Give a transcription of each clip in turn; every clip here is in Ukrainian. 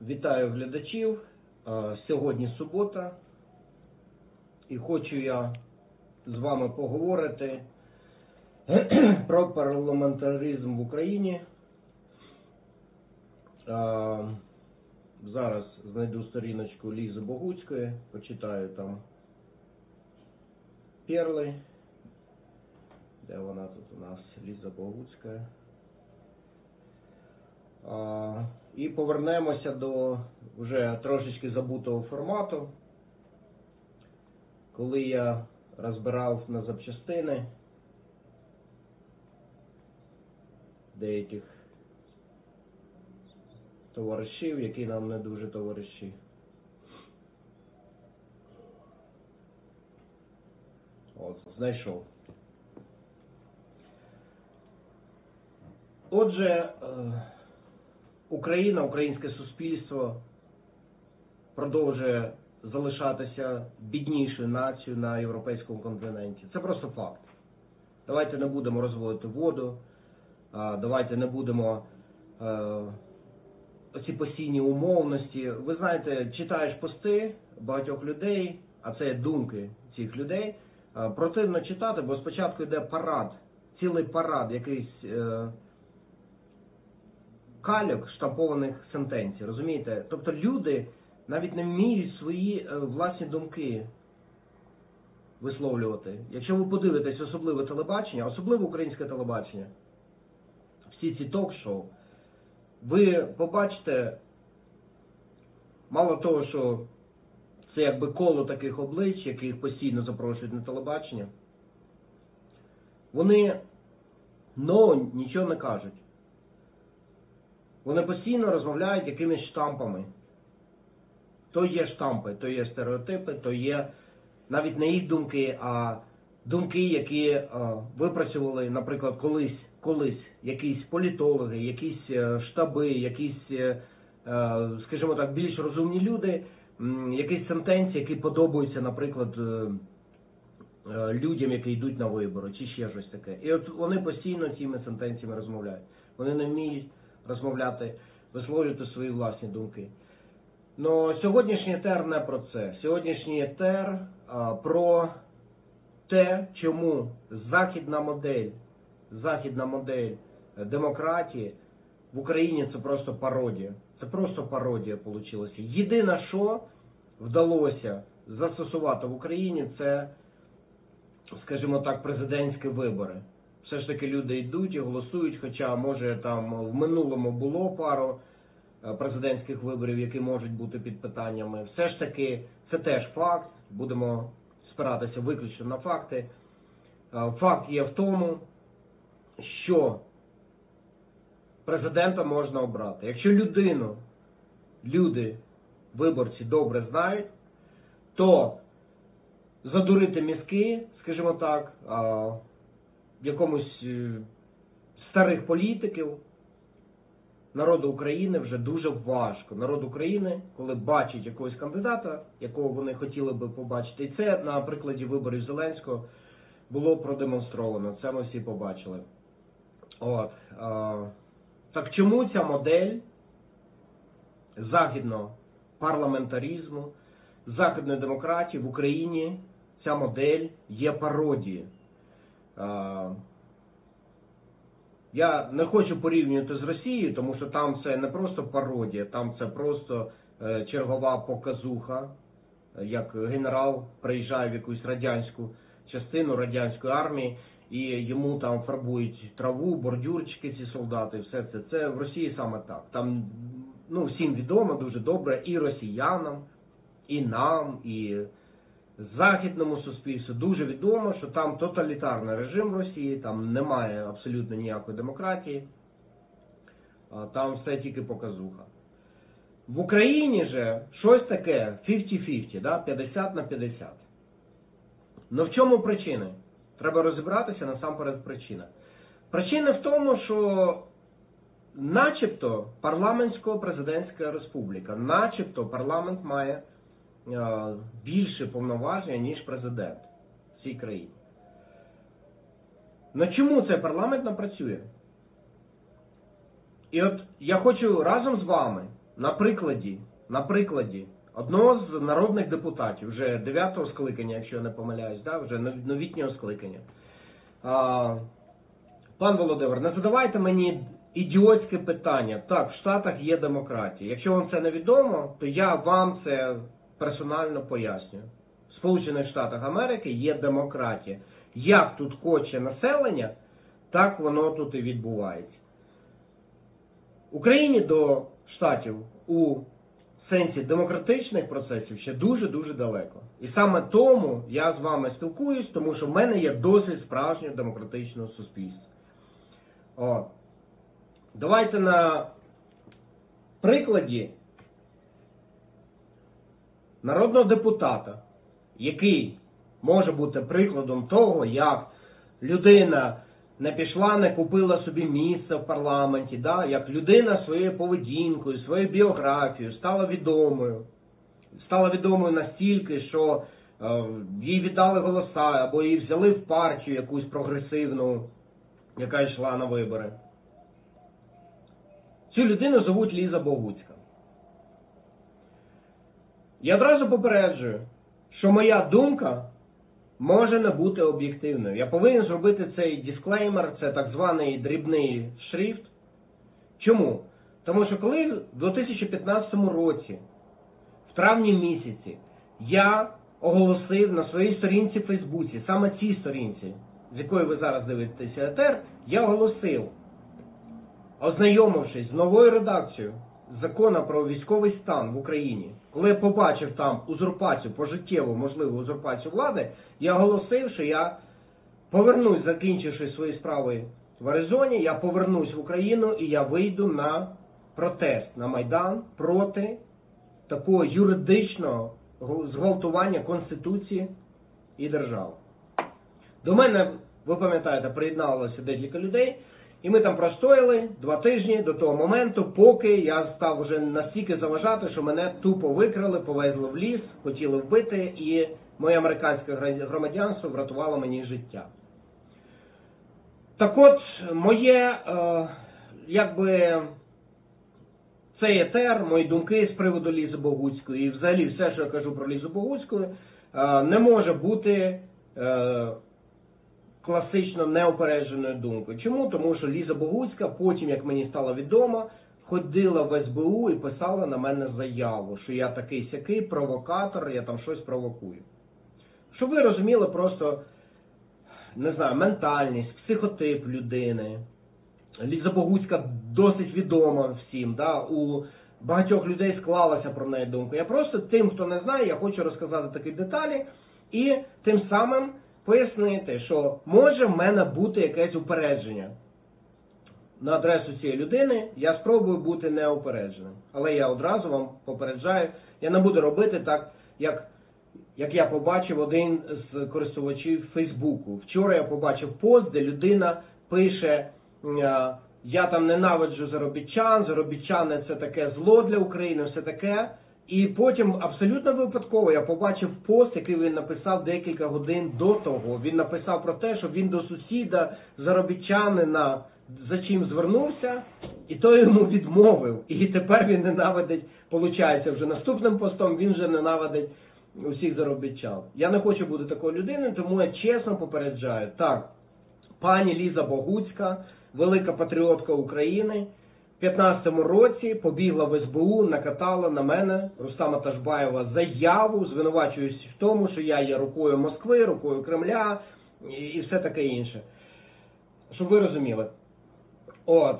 Вітаю глядачів. Сьогодні субота, і хочу я з вами поговорити про парламентаризм в Україні. Зараз знайду сторіночку Лізи Богуцької, почитаю там перли. Де вона тут у нас? Ліза Богуцька. І повернемося до вже трошечки забутого формату, коли я розбирав на запчастини деяких товаришів, які нам не дуже товариші. От, знайшов. Отже, Україна, українське суспільство продовжує залишатися біднішою нацією на європейському континенті. Це просто факт. Давайте не будемо розводити воду, давайте не будемо оці постійні умовності. Ви знаєте, читаєш пости багатьох людей, а це думки цих людей, противно читати, бо спочатку йде парад, цілий парад якийсь кальок штампованих сентенцій, розумієте? Тобто люди навіть не вміють свої власні думки висловлювати. Якщо ви подивитесь особливе телебачення, особливо українське телебачення, всі ці ток-шоу, ви побачите, мало того, що це якби коло таких облич, яких постійно запрошують на телебачення, вони нічого не кажуть. Вони постійно розмовляють якимись штампами. То є штампи, то є стереотипи, то є навіть не їх думки, а думки, які випрацювали, наприклад, колись якісь політологи, якісь штаби, якісь, скажімо так, більш розумні люди, якісь сентенції, які подобаються, наприклад, людям, які йдуть на вибори, чи ще щось таке. І от вони постійно цими сентенціями розмовляють. Вони не вміють розмовляти, висловлювати свої власні думки. Но сьогоднішній етер не про це. Сьогоднішній етер про те, чому західна модель демократії в Україні це просто пародія. Це просто пародія вийшла. Єдине, що вдалося застосувати в Україні, це, скажімо так, президентські вибори. Все ж таки люди йдуть і голосують, хоча, може, там в минулому було пару президентських виборів, які можуть бути під питаннями. Все ж таки, це теж факт, будемо спиратися виключно на факти. Факт є в тому, що президента можна обрати. Якщо люди, виборці добре знають, то задурити мізки, скажімо так, якомусь старих політиків, народу України вже дуже важко. Народ України, коли бачить якогось кандидата, якого вони хотіли би побачити, і це на прикладі виборів Зеленського було продемонстровано, це ми всі побачили. От. Так чому ця модель західного парламентаризму, західної демократії в Україні, ця модель є пародією? Я не хочу порівнювати з Росією, тому що там це не просто пародія, там це просто чергова показуха, як генерал приїжджає в якусь радянську частину радянської армії, і йому там фарбують траву, бордюрчики ці солдати, все це. Це в Росії саме так. Там, всім відомо дуже добре, і росіянам, і нам, і західному суспільству дуже відомо, що там тоталітарний режим в Росії, там немає абсолютно ніякої демократії, там все тільки показуха. В Україні же щось таке 50-50, да? 50 на 50. Но в чому причини? Треба розібратися насамперед причина. Причина в тому, що начебто парламентсько-президентська республіка, начебто парламент має більше повноваження, ніж президент в цій країні. Но чому цей парламент не працює? І от я хочу разом з вами на прикладі одного з народних депутатів, вже 9-го скликання, якщо я не помиляюсь, да, вже новітнього скликання. Пан Володимир, не задавайте мені ідіотське питання. Так, в Штатах є демократія. Якщо вам це невідомо, то я вам це персонально пояснюю. В Сполучених Штатах Америки є демократія. Як тут хоче населення, так воно тут і відбувається. Україні до Штатів у сенсі демократичних процесів ще дуже-дуже далеко. І саме тому я з вами спілкуюсь, тому що в мене є досвід справжнього демократичного суспільства. Давайте на прикладі народного депутата, який може бути прикладом того, як людина не пішла, не купила собі місце в парламенті, да? Як людина своєю поведінкою, своєю біографією стала відомою. Стала відомою настільки, що їй віддали голоса, або її взяли в партію якусь прогресивну, яка йшла на вибори. Цю людину звуть Ліза Богуцька. Я одразу попереджую, що моя думка може не бути об'єктивною. Я повинен зробити цей дисклеймер, це так званий дрібний шрифт. Чому? Тому що коли в 2015 році, в травні місяці, я оголосив на своїй сторінці в Фейсбуці, саме цій сторінці, з якої ви зараз дивитеся етер, я оголосив, ознайомившись з новою редакцією Закону про військовий стан в Україні, коли я побачив там узурпацію, пожиттєву, можливу узурпацію влади, я оголосив, що я повернусь, закінчивши свої справи в Аризоні, я повернусь в Україну і я вийду на протест, на Майдан проти такого юридичного зґвалтування Конституції і держави. До мене, ви пам'ятаєте, приєдналося декілька людей, і ми там простояли 2 тижні до того моменту, поки я став вже настільки заважати, що мене тупо викрали, повезли в ліс, хотіли вбити, і моє американське громадянство врятувало мені життя. Так от, моє, цей етер, мої думки з приводу Лізи Богуцької, і взагалі все, що я кажу про Лізу Богуцьку, не може бути класично неупередженою думкою. Чому? Тому що Ліза Богуцька, потім, як мені стало відомо, ходила в СБУ і писала на мене заяву, що я такий-сякий провокатор, я там щось провокую. Щоб ви розуміли просто, не знаю, ментальність, психотип людини. Ліза Богуцька досить відома всім, да? У багатьох людей склалася про неї думка. Я просто тим, хто не знає, я хочу розказати такі деталі і тим самим пояснити, що може в мене бути якесь упередження на адресу цієї людини. Я спробую бути неупередженим. Але я одразу вам попереджаю, я не буду робити так, як я побачив один з користувачів Фейсбуку. Вчора я побачив пост, де людина пише: я там ненавиджу заробітчан, заробітчани це таке зло для України, все таке. І потім абсолютно випадково я побачив пост, який він написав декілька годин до того. Він написав про те, що він до сусіда заробітчанина за чим звернувся, і той йому відмовив. І тепер він ненавидить, виходить, вже наступним постом він вже ненавидить усіх заробітчан. Я не хочу бути такою людиною, тому я чесно попереджаю. Так, пані Ліза Богуцька, велика патріотка України, в 2015 році побігла в СБУ, накатала на мене, Рустама Ташбаєва, заяву, звинувачуюсь в тому, що я є рукою Москви, рукою Кремля і все таке інше. Щоб ви розуміли. От.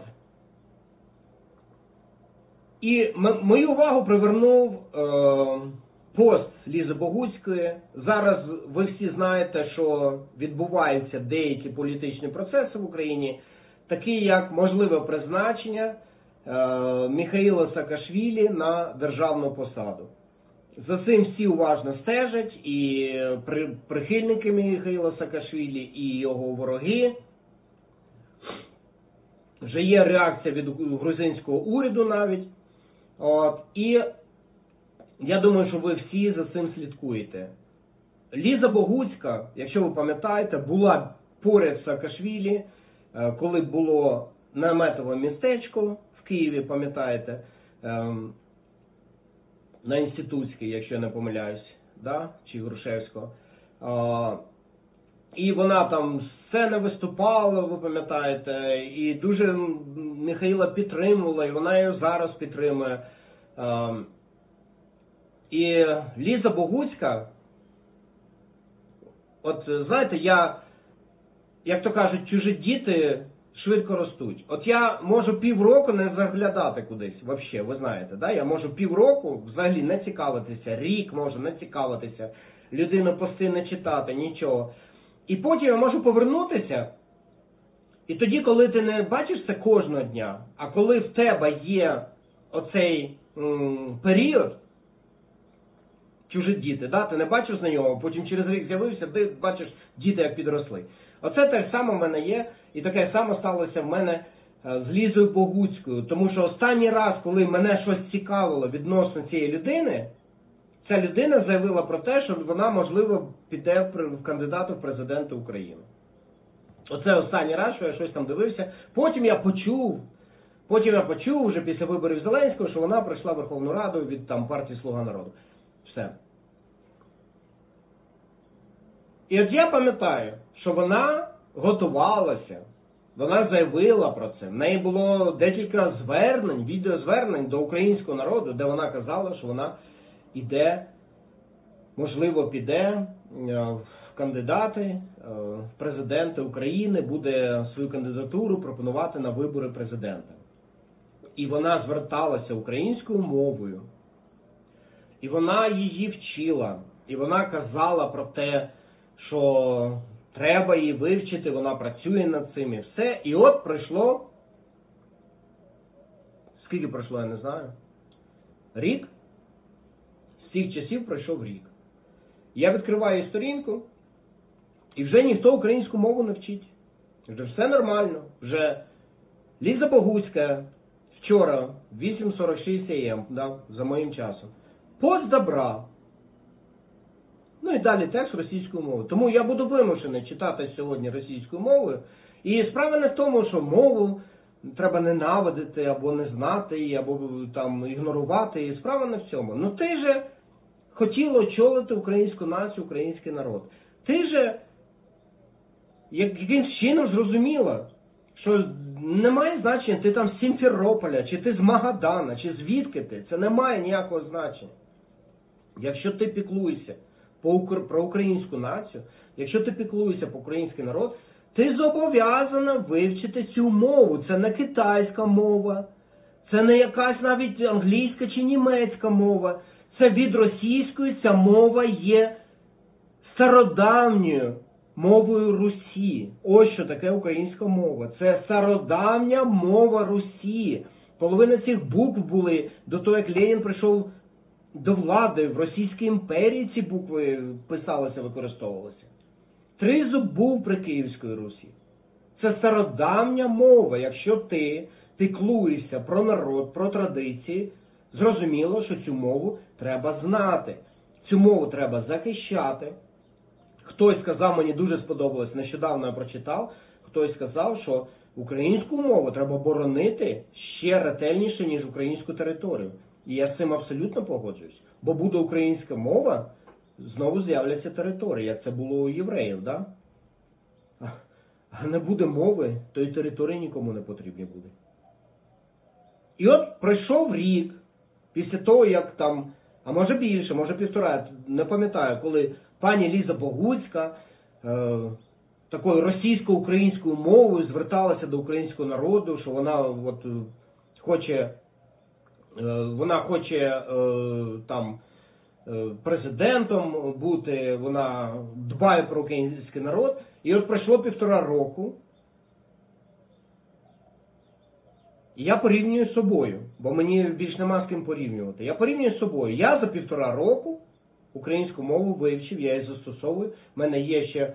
І мою увагу привернув пост Лізи Богуцької. Зараз ви всі знаєте, що відбуваються деякі політичні процеси в Україні, такі як можливе призначення Міхаїла Саакашвілі на державну посаду. За цим всі уважно стежать, і прихильники Міхаїла Саакашвілі, і його вороги. Вже є реакція від грузинського уряду навіть. От. І я думаю, що ви всі за цим слідкуєте. Ліза Богуцька, якщо ви пам'ятаєте, була поряд з Саакашвілі, коли було наметове містечко в Києві, пам'ятаєте. на Інститутській, якщо я не помиляюсь, да? Чи Грушевського. І вона там сцени виступала, ви пам'ятаєте, і дуже Михаїла підтримувала, і вона її зараз підтримує. І Ліза Богуцька, от знаєте, як то кажуть, чужі діти швидко ростуть. От я можу півроку не заглядати кудись, взагалі, ви знаєте, да? Я можу півроку взагалі не цікавитися, рік можу не цікавитися, людину пости не читати, нічого. І потім я можу повернутися, і тоді, коли ти не бачиш це кожного дня, а коли в тебе є оцей період, чужі діти, да? Ти не бачив знайомого, потім через рік з'явився, ти бачиш діти, як підросли. Оце те саме в мене є, і таке саме сталося в мене з Лізою Богуцькою. Тому що останній раз, коли мене щось цікавило відносно цієї людини, ця людина заявила про те, що вона, можливо, піде в кандидати в президенти України. Оце останній раз, що я щось там дивився. Потім я почув вже після виборів Зеленського, що вона прийшла в Верховну Раду від там партії «Слуга народу». Все. І от я пам'ятаю, що вона готувалася, вона заявила про це. В неї було декілька звернень, відеозвернень до українського народу, де вона казала, що вона іде, можливо, піде в кандидати, в президенти України, буде свою кандидатуру пропонувати на вибори президента. І вона зверталася українською мовою, і вона її вчила, і вона казала про те, що треба її вивчити, вона працює над цим і все. І от пройшло, скільки пройшло, я не знаю, рік? З цих часів пройшов рік. Я відкриваю сторінку, і вже ніхто українську мову не вчить. Вже все нормально. Вже Ліза Богуцька вчора, 8:46 АМ, да, за моїм часом, пост забрав. Ну і далі текст російською мовою. Тому я буду вимушений читати сьогодні російською мовою. І справа не в тому, що мову треба ненавидити, або не знати її, або там ігнорувати. І справа не в цьому. Ну ти же хотіла очолити українську націю, український народ. Ти же якимсь чином зрозуміла, що немає значення, ти там з Сімферополя, чи ти з Магадана, чи звідки ти. Це не має ніякого значення. Якщо ти піклуєшся про українську націю, якщо ти піклуєшся про український народ, ти зобов'язана вивчити цю мову. Це не китайська мова, це не якась навіть англійська чи німецька мова. Це від російської ця мова є стародавньою мовою Русі. Ось що таке українська мова. Це стародавня мова Русі. Половина цих букв були до того, як Ленін прийшов до влади. В Російській імперії ці букви писалися, використовувалися. Тризуб був при Київській Русі. Це стародавня мова. Якщо ти піклуєшся про народ, про традиції, зрозуміло, що цю мову треба знати. Цю мову треба захищати. Хтось сказав, мені дуже сподобалось, нещодавно я прочитав, хтось сказав, що українську мову треба боронити ще ретельніше, ніж українську територію. І я з цим абсолютно погоджуюсь. Бо буде українська мова, знову з'являться території, як це було у євреїв, да? А не буде мови, то і території нікому не потрібні буде. І от пройшов рік, після того, як там, а може більше, може 1,5, не пам'ятаю, коли пані Ліза Богуцька такою російсько-українською мовою зверталася до українського народу, що вона от хоче там президентом бути, вона дбає про український народ. І от пройшло 1,5 року, і я порівнюю з собою, бо мені більш нема з ким порівнювати. Я порівнюю з собою. Я за 1,5 року українську мову вивчив, я її застосовую. В мене є ще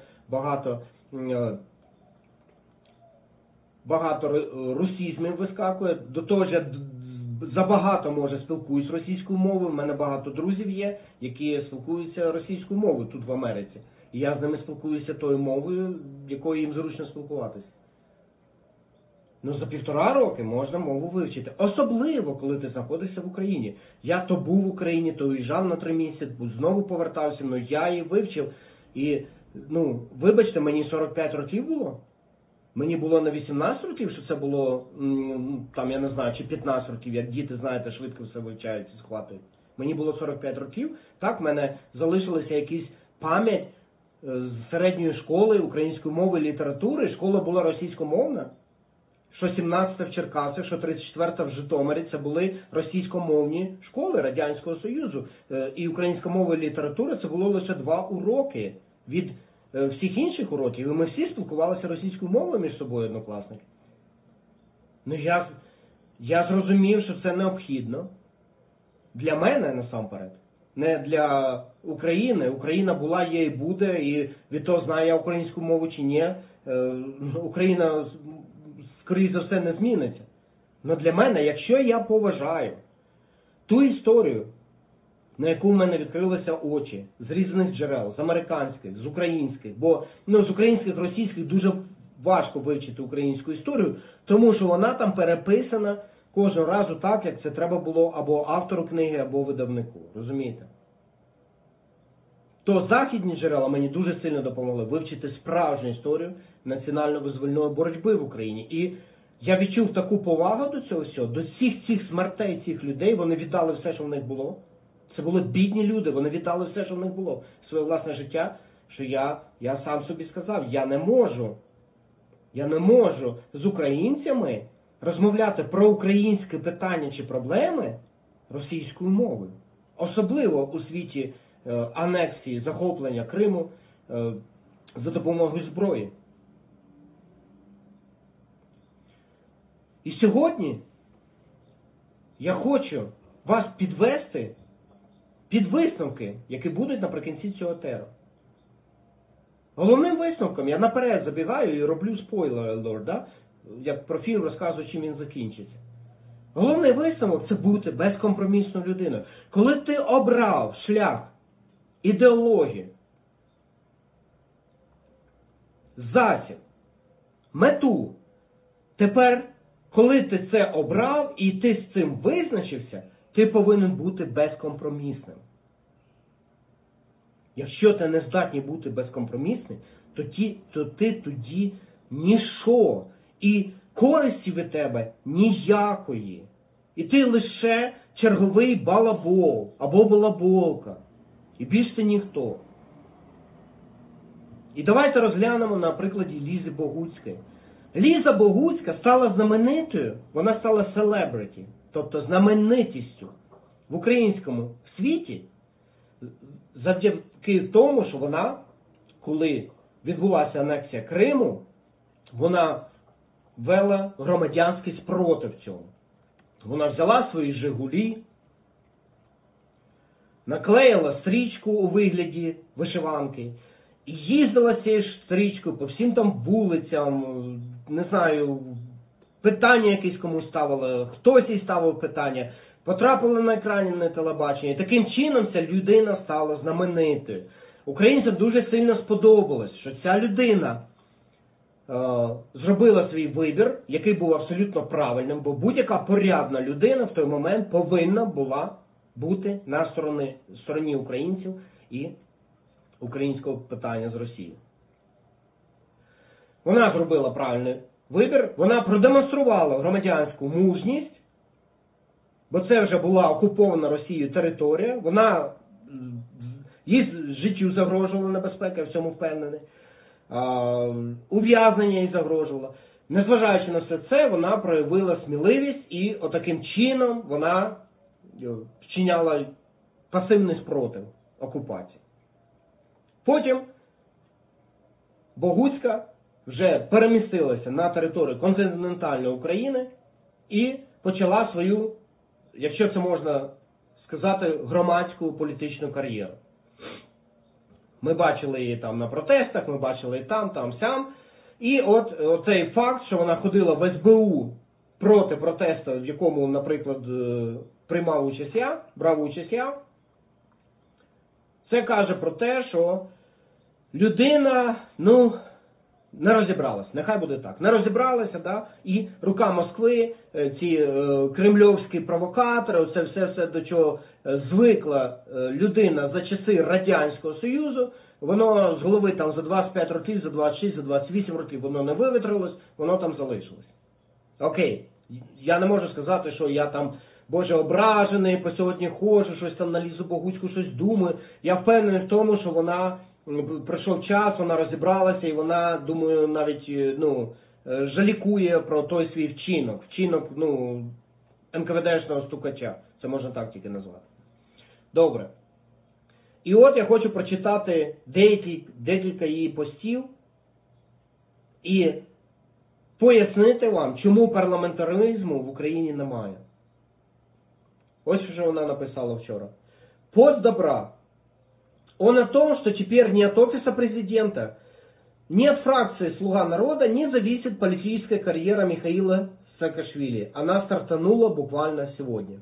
багато русізмів вискакує. До того ж, я забагато, може, спілкуюсь російською мовою. У мене багато друзів є, які спілкуються російською мовою тут в Америці. І я з ними спілкуюся тою мовою, якою їм зручно спілкуватися. Ну, за 1,5 роки можна мову вивчити. Особливо, коли ти знаходишся в Україні. Я то був в Україні, то уїжджав на 3 місяці, знову повертався, ну я її вивчив. І, ну, вибачте, мені 45 років було. Мені було на 18 років, що це було, там, я не знаю, чи 15 років, як діти, знаєте, швидко все вивчають і схватують. Мені було 45 років, так, в мене залишилася якась пам'ять з середньої школи української мови і літератури. Школа була російськомовна. Що 17-та в Черкасах, що 34-та в Житомирі, це були російськомовні школи Радянського Союзу. І українська мова і література це було лише 2 уроки від всіх інших уроків. І ми всі спілкувалися російською мовою між собою, однокласники. Ну я зрозумів, що це необхідно. Для мене насамперед. Не для України. Україна була, є і буде, і від того, знаю я українську мову чи ні. Україна, скоріше за все, не зміниться. Але для мене, якщо я поважаю ту історію, на яку в мене відкрилися очі, з різних джерел, з американських, з українських, бо з українських, російських дуже важко вивчити українську історію, тому що вона там переписана кожного разу так, як це треба було або автору книги, або видавнику. Розумієте? То західні джерела мені дуже сильно допомогли вивчити справжню історію національно-визвольної боротьби в Україні. І я відчув таку повагу до цього всього, до всіх цих смертей цих людей. Вони віддали все, що в них було. Це були бідні люди, вони віддали все, що в них було, своє власне життя, що я сам собі сказав, я не можу з українцями розмовляти про українське питання чи проблеми російською мовою. Особливо у світі анексії, захоплення Криму за допомогою зброї. І сьогодні я хочу вас підвести під висновки, які будуть наприкінці цього теру. Головним висновком, я наперед забігаю і роблю спойлер алерт, да? Як про фільм розказую, чим він закінчиться. Головний висновок – це бути безкомпромісною людиною. Коли ти обрав шлях ідеології, засіб, мету, тепер, коли ти це обрав і ти з цим визначився, ти повинен бути безкомпромісним. Якщо ти не здатний бути безкомпромісним, то ти тоді ніщо. І користі від тебе ніякої. І ти лише черговий балабол або балаболка. І більше ніхто. І давайте розглянемо на прикладі Лізи Богуцької. Ліза Богуцька стала знаменитою, вона стала селебриті, тобто знаменитістю в українському світі завдяки тому, що вона, коли відбулася анексія Криму, вона вела громадянський спротив цьому. Вона взяла свої «Жигулі», наклеїла стрічку у вигляді вишиванки, і їздила цією ж стрічкою по всім там вулицям, не знаю, питання якісь комусь ставила, хтось їй ставив питання, потрапила на екрані на телебачення. І таким чином ця людина стала знаменитою. Українцям дуже сильно сподобалось, що ця людина зробила свій вибір, який був абсолютно правильним, бо будь-яка порядна людина в той момент повинна була бути на стороні українців і українського питання з Росією. Вона зробила правильний вибір, вона продемонструвала громадянську мужність, бо це вже була окупована Росією територія, їй життю загрожувала небезпека, я в цьому впевнений. Ув'язнення їй загрожувало. Незважаючи на все це, вона проявила сміливість і отаким чином вона вчиняла пасивний спротив окупації. Потім Богуцька вже перемістилася на територію континентальної України і почала свою, якщо це можна сказати, громадську політичну кар'єру. Ми бачили її там на протестах, ми бачили її там, сям. І от цей факт, що вона ходила в СБУ проти протесту, в якому, наприклад, брав участь я, це каже про те, що людина, не розібралася, нехай буде так, не розібралася, да? І рука Москви, ці кремльовські провокатори, оце все до чого звикла людина за часи Радянського Союзу, воно з голови там за 25 років, за 26, за 28 років воно не вивітрилось, воно там залишилось. Окей, я не можу сказати, що я там, Боже, ображений, по сьогодні ходжу, щось там на Лізу Богуцьку, щось думаю. Я впевнений в тому, що вона, пройшов час, вона розібралася і вона, думаю, навіть, жалікує про той свій вчинок. Вчинок, НКВД-шного стукача. Це можна так тільки назвати. Добре. І от я хочу прочитати декілька її постів і пояснити вам, чому парламентаризму в Україні немає. Ось що вона написала вчора. Пост добра. Он о том, что теперь ни от офиса президента, ни от фракции «Слуга народа» не зависит политическая карьера Михаила Саакашвили. Она стартанула буквально сегодня.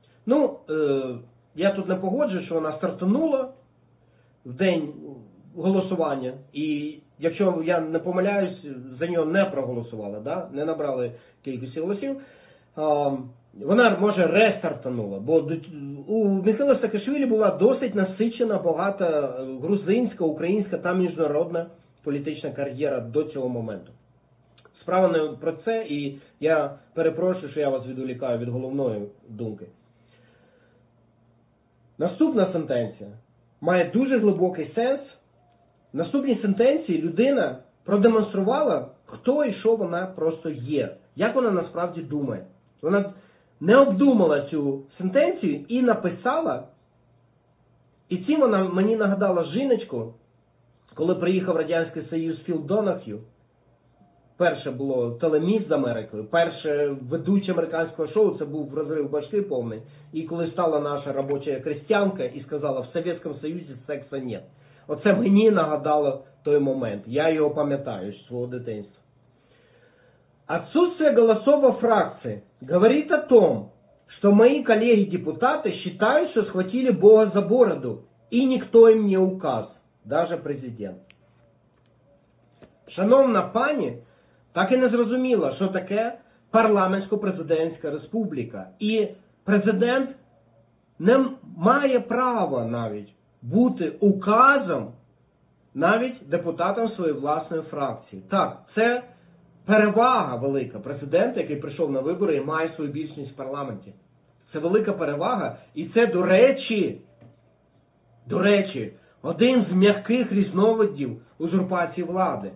Я тут не погоджуюсь, що вона стартанула в день голосування. І якщо я не помиляюсь, за нього не проголосували, да? Не набрали кількості голосів. Вона, може, рестартанула, бо у Михайла Саакашвілі була досить насичена, багата грузинська, українська та міжнародна політична кар'єра до цього моменту. Справа не про це, і я перепрошую, що я вас відволікаю від головної думки. Наступна сентенція має дуже глибокий сенс. В наступній сентенції людина продемонструвала, хто і що вона просто є, як вона насправді думає. Вона не обдумала цю сентенцію і написала, і цим вона мені нагадала жіночку, коли приїхав Радянський Союз Філ Донах'ю. Перше було телеміст з Америкою, перше ведуче американського шоу, це був розрив башки повний. І коли стала наша робоча крестьянка і сказала, в Совєтському Союзі секса нет. Оце мені нагадало той момент. Я його пам'ятаю з свого дитинства. Отсутствие голосов во фракции говорит о том, что мои коллеги-депутаты считают, что схватили Бога за бороду, и никто им не указ, даже президент. Шановна пані, так і не зрозуміла, що таке парламентсько-президентська республіка. І президент не має права навіть бути указом навіть депутатам своєї власної фракції. Так, це перевага велика президента, який прийшов на вибори і має свою більшість в парламенті. Це велика перевага. І це, до речі, один з м'яких різновидів узурпації влади.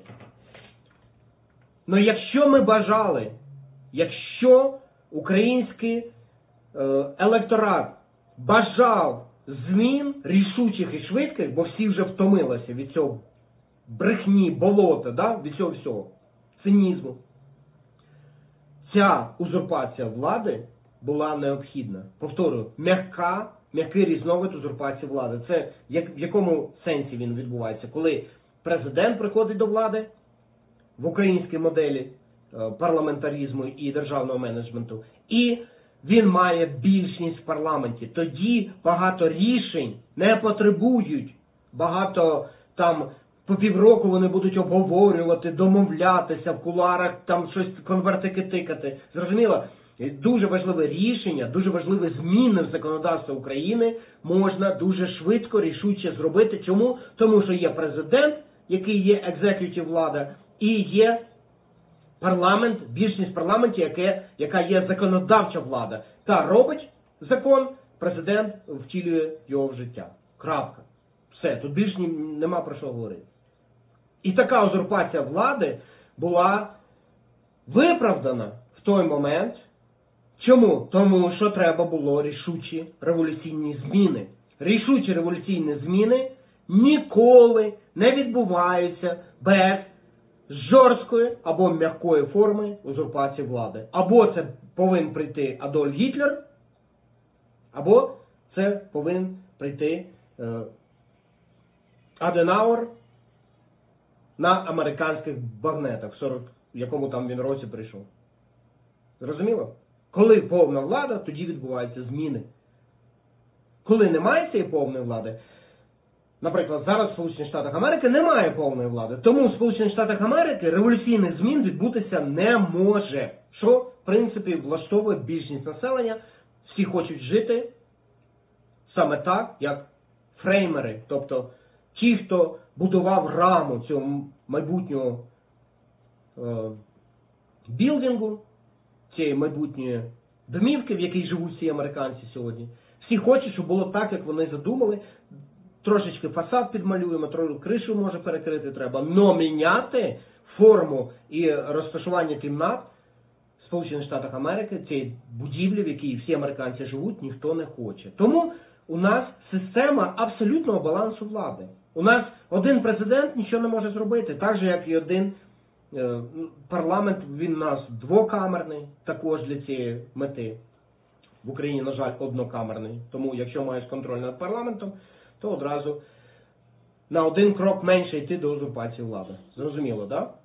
Но якщо ми бажали, якщо український електорат бажав змін рішучих і швидких, бо всі вже втомилися від цього брехні, болота, да? Від цього всього, цинізму, ця узурпація влади була необхідна. Повторюю, м'який різновид узурпації влади. Це в якому сенсі він відбувається? Коли президент приходить до влади в українській моделі парламентаризму і державного менеджменту, і він має більшість в парламенті. Тоді багато рішень не потребують, багато там по півроку вони будуть обговорювати, домовлятися в кулуарах, там щось конвертики тикати. Зрозуміло? Дуже важливе рішення, дуже важливі зміни в законодавство України можна дуже швидко, рішуче зробити. Чому? Тому що є президент, який є екзекютив влада, і є парламент, більшість в парламенті, яка є законодавча влада. Та робить закон, президент втілює його в життя. Крапка. Все, тут більш нема про що говорити. І така узурпація влади була виправдана в той момент. Чому? Тому що треба було рішучі революційні зміни. Рішучі революційні зміни ніколи не відбуваються без жорсткої або м'якої форми узурпації влади. Або це повинен прийти Адольф Гітлер, або це повинен прийти Аденауер на американських багнетах, в якому там він році прийшов. Зрозуміло? Коли повна влада, тоді відбуваються зміни. Коли немає цієї повної влади, Наприклад, зараз в Сполучених Штатах Америки немає повної влади. Тому в Сполучених Штатах Америки революційних змін відбутися не може. Що, в принципі, влаштовує більшість населення. Всі хочуть жити саме так, як фреймери. Тобто ті, хто будував раму цього майбутнього білдингу, цієї майбутньої домівки, в якій живуть ці американці сьогодні. Всі хочуть, щоб було так, як вони задумали. Трошечки фасад підмалюємо, трохи кришу може перекрити треба. Но міняти форму і розташування кімнат в Сполучених Штатах Америки, цієї будівлі, в якій всі американці живуть, ніхто не хоче. Тому у нас система абсолютного балансу влади. У нас один президент нічого не може зробити, так же, як і один парламент, він у нас двокамерний, також для цієї мети. В Україні, на жаль, однокамерний. Тому, якщо маєш контроль над парламентом, то одразу на один крок менше йти до узурпації влади. Зрозуміло, так? Да?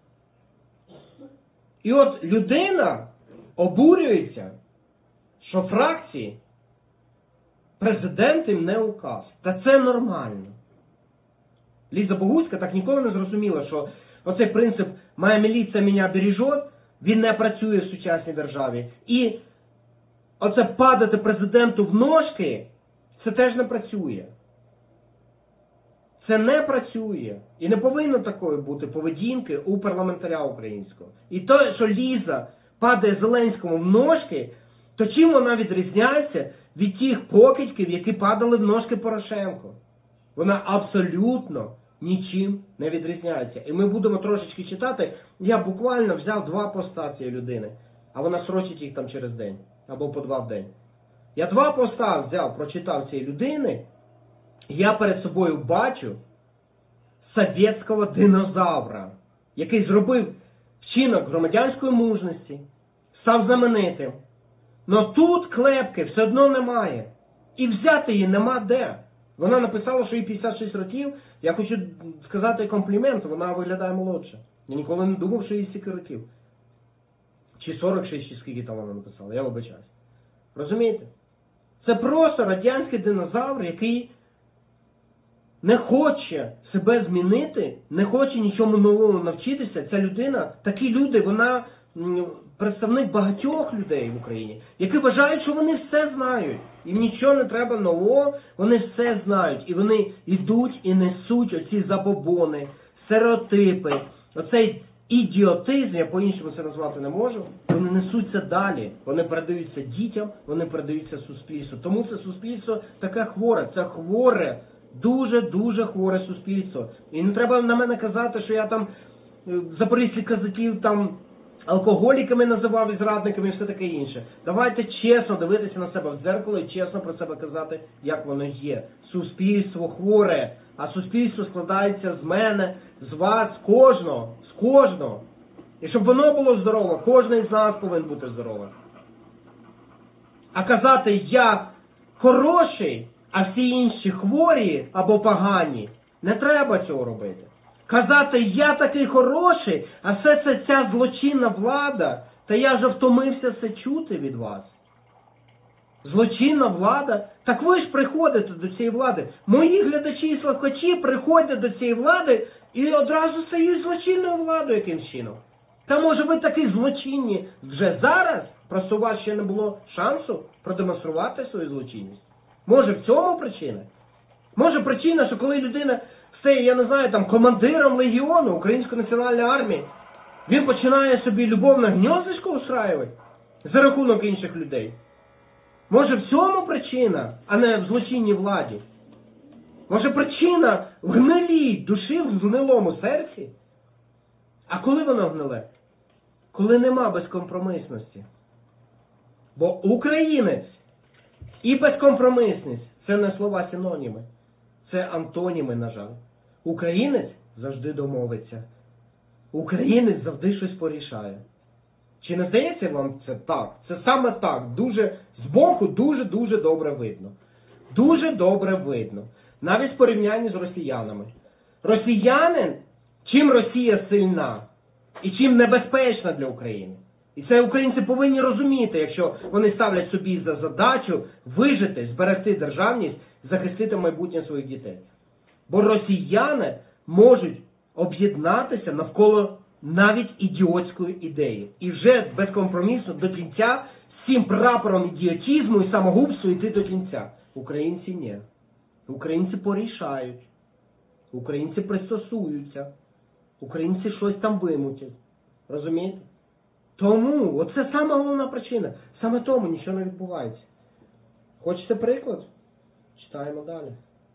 І от людина обурюється, що фракції президент їм не указ. Та це нормально. Ліза Богуцька так ніколи не зрозуміла, що оцей принцип «моя міліція мене бережет», він не працює в сучасній державі. І оце падати президенту в ножки, це теж не працює. Це не працює. І не повинно такої бути поведінки у парламентаря українського. І те, що Ліза падає Зеленському в ножки, то чим вона відрізняється від тих покидьків, які падали в ножки Порошенко? Вона абсолютно нічим не відрізняється. І ми будемо трошечки читати. Я буквально взяв 2 поста цієї людини, а вона срочить їх там через день. Або по 2 в день. Я 2 поста взяв, прочитав цієї людини, я перед собою бачу совєтського динозавра, який зробив вчинок громадянської мужності, став знаменитим. Но тут клепки все одно немає. І взяти її нема де. Вона написала, що їй 56 років. Я хочу сказати комплімент, вона виглядає молодше. Я ніколи не думав, що їй стільки років. Чи 46, чи скільки там вона написала, я вибачаюсь. Розумієте? Це просто радянський динозавр, який не хоче себе змінити, не хоче нічому новому навчитися. Ця людина, такі люди, вона представник багатьох людей в Україні, які вважають, що вони все знають. Їм нічого не треба нового, вони все знають. І вони йдуть і несуть оці забобони, стереотипи, оцей ідіотизм, я по-іншому це назвати не можу, вони несуться далі. Вони передаються дітям, вони передаються суспільству. Тому це суспільство таке хворе, це хворе, дуже-дуже хворе суспільство. І не треба на мене казати, що я там запорізьких козаків там алкоголіками називав і зрадниками і все таке інше. Давайте чесно дивитися на себе в дзеркало і чесно про себе казати, як воно є. Суспільство хворе, а суспільство складається з мене, з вас, з кожного. З кожного. І щоб воно було здорове, кожен з нас повинен бути здоровим. А казати, я хороший, а всі інші хворі або погані, не треба цього робити. Казати, я такий хороший, а все це ця злочинна влада, та я вже втомився це чути від вас. Злочинна влада? Так ви ж приходите до цієї влади. Мої глядачі і слухачі приходять до цієї влади і одразу стають злочинною владою якимсь чином. Та може ви такі злочинні вже зараз? Просто у вас ще не було шансу продемонструвати свою злочинність. Може в цьому причина? Може причина, що коли людина стає, я не знаю, там командиром легіону Української національної армії, він починає собі любовне гніздечко устраювати за рахунок інших людей. Може в цьому причина, а не в злочинній владі? Може причина в гнилій душі, в гнилому серці? А коли воно гниле? Коли нема безкомпромисності. Бо українець і безкомпромисність – це не слова синоніми. Це антоніми, на жаль. Українець завжди домовиться. Українець завжди щось порішає. Чи не здається вам це так? Це саме так. Дуже, збоку дуже-дуже добре видно. Дуже добре видно. Навіть в порівнянні з росіянами. Росіянин, чим Росія сильна і чим небезпечна для України. І це українці повинні розуміти, якщо вони ставлять собі за задачу вижити, зберегти державність, захистити майбутнє своїх дітей. Бо росіяни можуть об'єднатися навколо навіть ідіотської ідеї. І вже безкомпромісно до кінця з цим прапором ідіотизму і самогубства йти до кінця. Українці ні. Українці порішають. Українці пристосуються. Українці щось там вимутять. Розумієте? Тому, оце сама головна причина. Саме тому нічого не відбувається. Хочете приклад? Читаємо далі.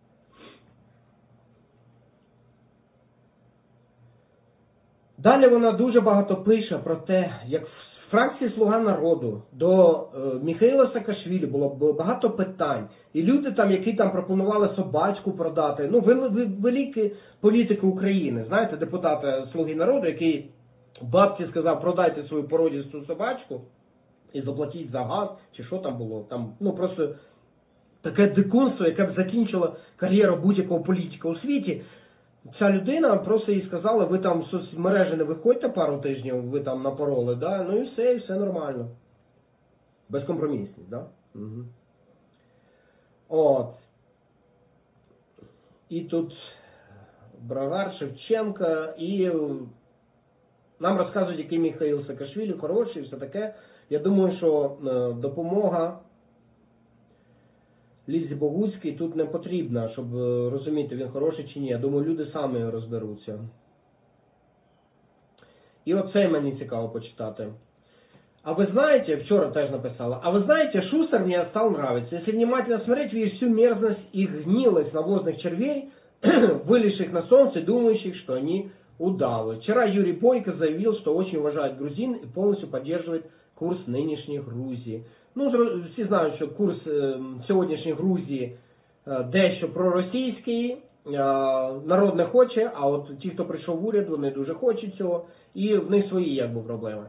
Далі вона дуже багато пише про те, як в фракції «Слуга народу» до Міхаїла Саакашвілі було багато питань. І люди там, які там пропонували собачку продати, ну, великі політики України, знаєте, депутата «Слуги народу», який бабці сказав, продайте свою породісту собачку і заплатіть за газ, чи що там було. Там, ну, просто таке дикунство, яке б закінчило кар'єру будь-якого політика у світі. Ця людина просто їй сказала, ви там в соцмережі не виходьте пару тижнів, ви там напороли, да? Ну і все нормально. Безкомпромісність, да? Угу. От. І тут Брагар, Шевченко, і нам розказують, який Міхаїл Саакашвілі хороший і все таке. Я думаю, що допомога Лізі Богуцькій тут не потрібна, щоб розуміти, він хороший чи ні. Я думаю, люди самі розберуться. І оце мені цікаво почитати. А вы знаете, вчера тоже написала, а вы знаете, Шустер мне стал нравиться. Если внимательно смотреть, видишь всю мерзость и гнилость навозных червей, вылезших на солнце, думающих, что они удавы. Вчера Юрий Бойко заявил, что очень уважает грузин и полностью поддерживает курс нынешней Грузии. Ну, всі знають, що курс сьогоднішньої Грузії дещо проросійський, народ не хоче, а от ті, хто прийшов в уряд, вони дуже хочуть цього, і в них свої якби проблеми.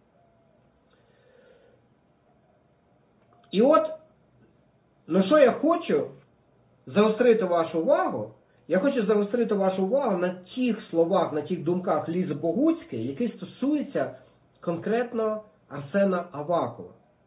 І от, на що я хочу загострити вашу увагу? Я хочу загострити вашу увагу на тих словах, на тих думках Лізи Богуцької, які стосуються конкретно Арсена Авакова.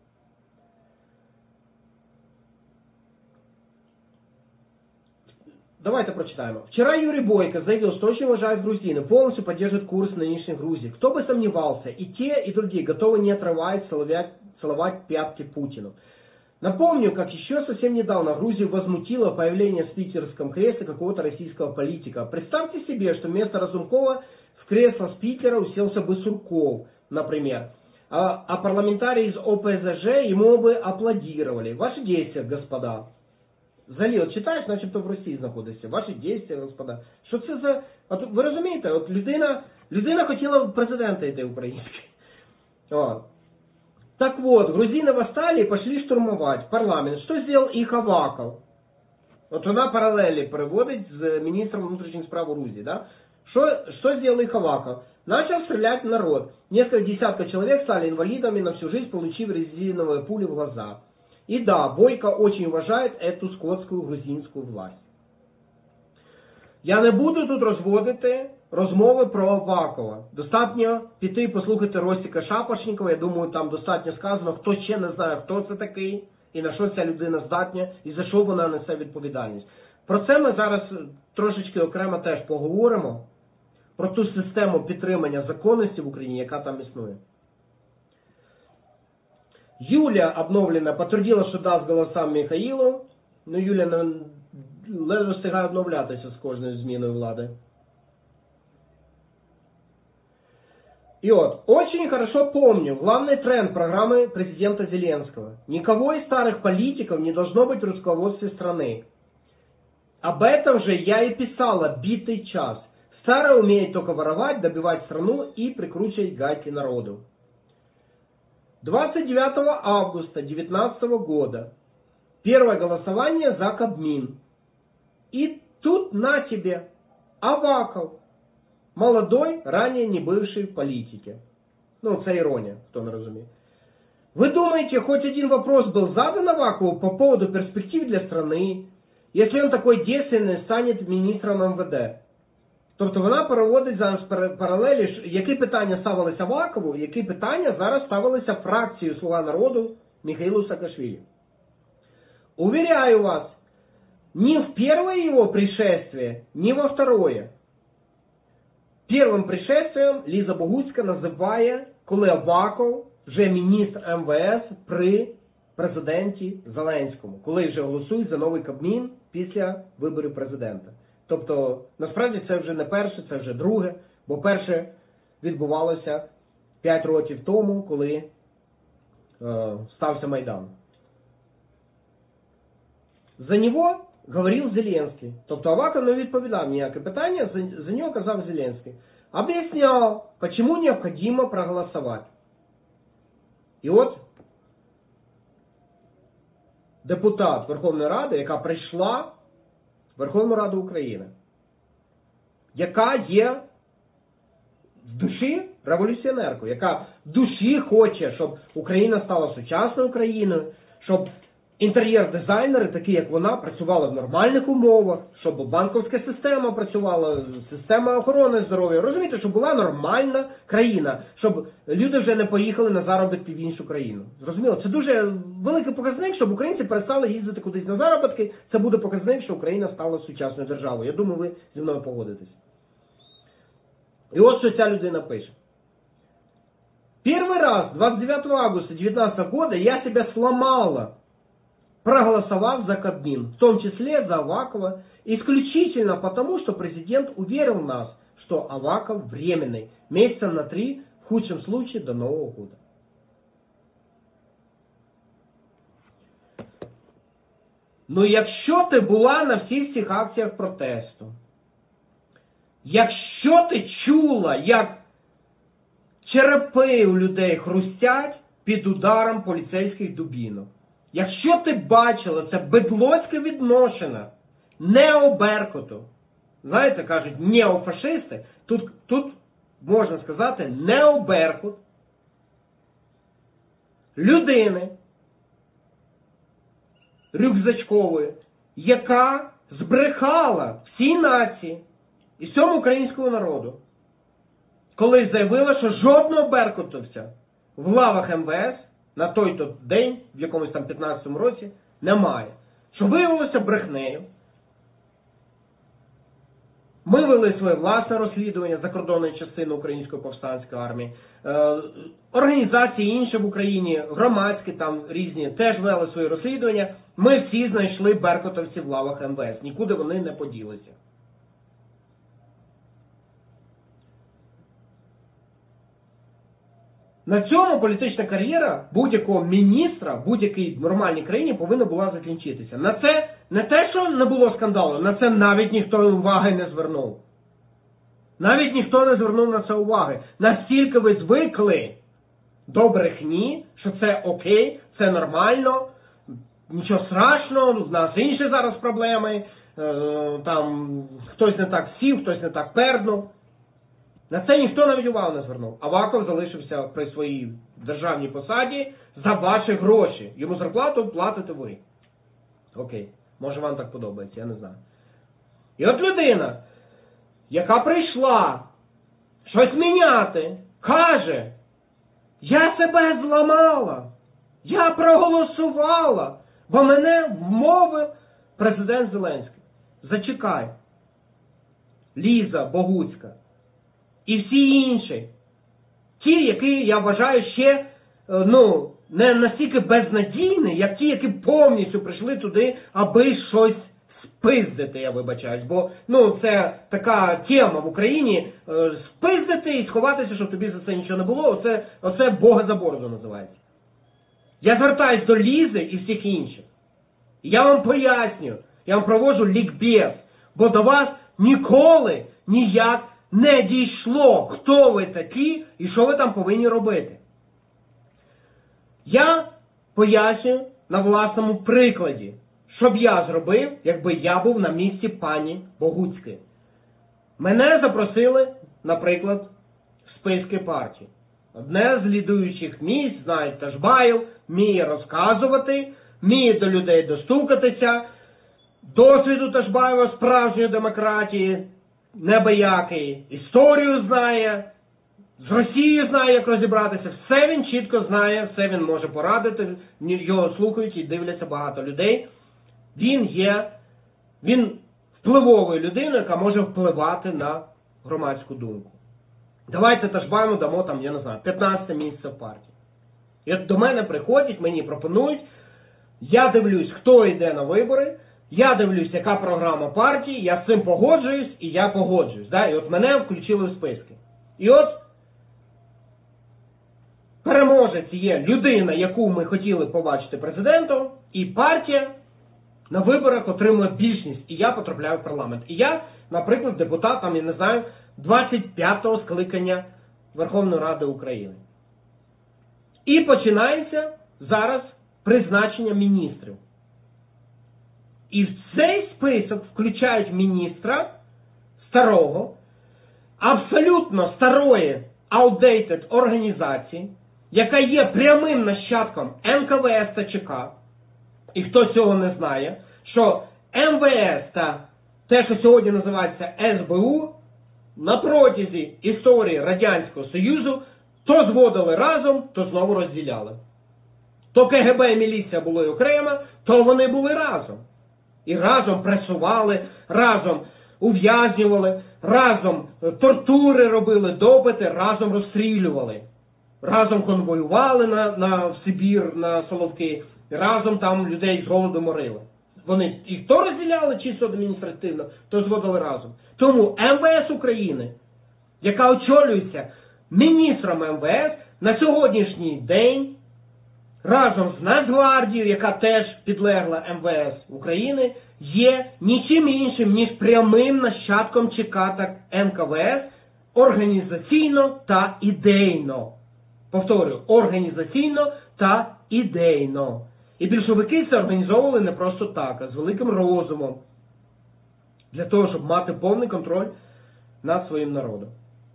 Давайте прочитаем. Вчера Юрий Бойко заявил, что очень уважает грузин и полностью поддерживает курс нынешней Грузии. Кто бы сомневался, и те, и другие готовы не отрываясь целовать пятки Путину. Напомню, как еще совсем недавно Грузию возмутило появление в спикерском кресле какого-то российского политика. Представьте себе, что вместо Разумкова в кресло спикера уселся бы Сурков, например. А парламентарии из ОПЗЖ ему бы аплодировали. Ваши действия, господа. Взагалі, от читаєш, начебто в Росії знаходишся. Ваші дії, господа. Що це за... От, ви розумієте, от людина хотіла в президента йти український. О. Так вот, грузины восстали и пошли штурмовать парламент. Что сделал их Аваков? Вот вона параллели приводить з министром внутренних справ Грузии, да? Что сделал их Аваков? Начал стрелять в народ. Несколько десятков человек стали инвалидами на всю жизнь, получив резиновые пули в глаза. И да, Бойко очень уважает эту скотскую грузинскую власть. Я не буду тут розводити розмови про Авакова. Достатньо піти і послухати Ростіка Шапошникова. Я думаю, там достатньо сказано, хто ще не знає, хто це такий, і на що ця людина здатна, і за що вона несе відповідальність. Про це ми зараз трошечки окремо теж поговоримо. Про ту систему підтримання законності в Україні, яка там існує. Юля обновлена, подтвердила, що дасть голосам Михаилу. Ну, Юля ледве встигає обновлятися з кожною зміною влади. И вот, очень хорошо помню главный тренд программы президента Зеленского. Никого из старых политиков не должно быть в руководстве страны. Об этом же я и писала битый час. Старые умеют только воровать, добивать страну и прикручивать гайки народу. 29 августа 2019 года. Первое голосование за Кабмин. И тут на тебе Аваков. Молодой, ранее не бывший в политике. Ну, это ирония, кто не разумеет. Вы думаете, хоть один вопрос был задан Авакову по поводу перспектив для страны, если он такой действенный станет министром МВД? Тобто вона проводить зараз паралелі, які питання ставилися Авакову, які питання зараз ставилися фракцією «Слуга народу» Міхаїлу Саакашвілі. Уверяю вас, ни в первое его пришествие, ни во второе. Первим пришествием Ліза Богуцька називає, коли Аваков вже міністр МВС при президенті Зеленському, коли вже голосують за новий Кабмін після виборів президента. Тобто, насправді це вже не перше, це вже друге, бо перше відбувалося 5 років тому, коли стався Майдан. За нього говорив Зеленський. Тобто Аваков не відповідав ніяке питання, за нього казав Зеленський. Об'ясняв, чому необхідно проголосувати. І от депутат Верховної Ради, яка прийшла в Верховну Раду України, яка є в душі революціонеркою, яка в душі хоче, щоб Україна стала сучасною країною, щоб інтер'єр-дизайнери, такі як вона, працювали в нормальних умовах, щоб банківська система працювала, система охорони здоров'я. Розумієте, щоб була нормальна країна, щоб люди вже не поїхали на заробітки в іншу країну. Зрозуміло? Це дуже великий показник, щоб українці перестали їздити кудись на заробітки. Це буде показник, що Україна стала сучасною державою. Я думаю, ви зі мною погодитесь. І от що ця людина пише. Первый раз, 29 августа 2019 года, я себя сломала, проголосовав за Кабмин, в том числе за Авакова, исключительно потому, что президент уверил нас, что Аваков временный, месяца на 3, в худшем случае до Нового года. Ну, якщо ти була на всіх цих акціях протесту, якщо ти чула, як черепи у людей хрустять під ударом поліцейських дубінок, якщо ти бачила це бедлоцьке відношення необеркуту, знаєте, кажуть, неофашисти, тут можна сказати необеркут людини рюкзачкової, яка збрехала всій нації і всьому українському народу, коли заявила, що жодного беркутовця в лавах МВС на той-то день, в якомусь там 15-му році, немає. Що виявилося брехнею. Ми вели своє власне розслідування закордонної частини Української повстанської армії. Організації інші в Україні, громадські там різні, теж вели свої розслідування. Ми всі знайшли беркутовців в лавах МВС. Нікуди вони не поділися. На цьому політична кар'єра будь-якого міністра в будь-якій нормальній країні повинна була закінчитися. На це не те, що не було скандалу, на це навіть ніхто уваги не звернув. Навіть ніхто не звернув на це уваги. Настільки ви звикли до брехні, що це окей, це нормально, нічого страшного, в нас інші зараз проблеми, там хтось не так сів, хтось не так перднув. На це ніхто навіть увагу не звернув. Аваков залишився при своїй державній посаді за ваші гроші. Йому зарплату платите ви. Окей. Може вам так подобається, я не знаю. І от людина, яка прийшла щось міняти, каже, я себе зламала, я проголосувала, бо мене вмовив президент Зеленський. Зачекай. Ліза Богуцька. І всі інші. Ті, які, я вважаю, ще, не настільки безнадійні, як ті, які повністю прийшли туди, аби щось спиздити, я вибачаюсь. Бо, це така тема в Україні, спиздити і сховатися, щоб тобі за це нічого не було, оце Бога за бороду називається. Я звертаюсь до Лізи і всіх інших. Я вам пояснюю, я вам проводжу лікбез, бо до вас ніколи ніяк не дійшло, хто ви такі і що ви там повинні робити. Я пояснюю на власному прикладі, що б я зробив, якби я був на місці пані Богуцької. Мене запросили, наприклад, в списки партії. Одне з лідуючих місць, знають, Ташбаєв, вміє розказувати, вміє до людей достукатися, досвіду Ташбаєва справжньої демократії, небиякий, історію знає, з Росією знає, як розібратися, все він чітко знає, все він може порадити, його слухають і дивляться багато людей. Він є Він впливовою людиною, яка може впливати на громадську думку. Давайте Ташбаєву дамо там, я не знаю, 15 місце в партії. І от до мене приходять, мені пропонують, я дивлюсь, хто йде на вибори, я дивлюсь, яка програма партії, я з цим погоджуюсь, і я погоджуюсь. Да? І от мене включили в списки. І от переможець є людина, яку ми хотіли побачити президентом, і партія на виборах отримує більшість, і я потрапляю в парламент. І я, наприклад, депутат, там, я не знаю, 25-го скликання Верховної Ради України. І починається зараз призначення міністрів. І в цей список включають міністра старого, абсолютно старої outdated організації, яка є прямим нащадком НКВС та ЧК. І хто цього не знає, що МВС та те, що сьогодні називається СБУ, на протязі історії Радянського Союзу то зводили разом, то знову розділяли. То КГБ і міліція були окремо, то вони були разом. І разом пресували, разом ув'язнювали, разом тортури робили, допити, разом розстрілювали. Разом конвоювали в Сибір, на Соловки, разом там людей з голоду морили. Вони і то розділяли чисто адміністративно, то зводили разом. Тому МВС України, яка очолюється міністром МВС, на сьогоднішній день разом з Нацгвардією, яка теж підлегла МВС України, є нічим іншим, ніж прямим нащадком ЧК та НКВС організаційно та ідейно. Повторюю, організаційно та ідейно. І більшовики це організовували не просто так, а з великим розумом. Для того, щоб мати повний контроль над своїм народом.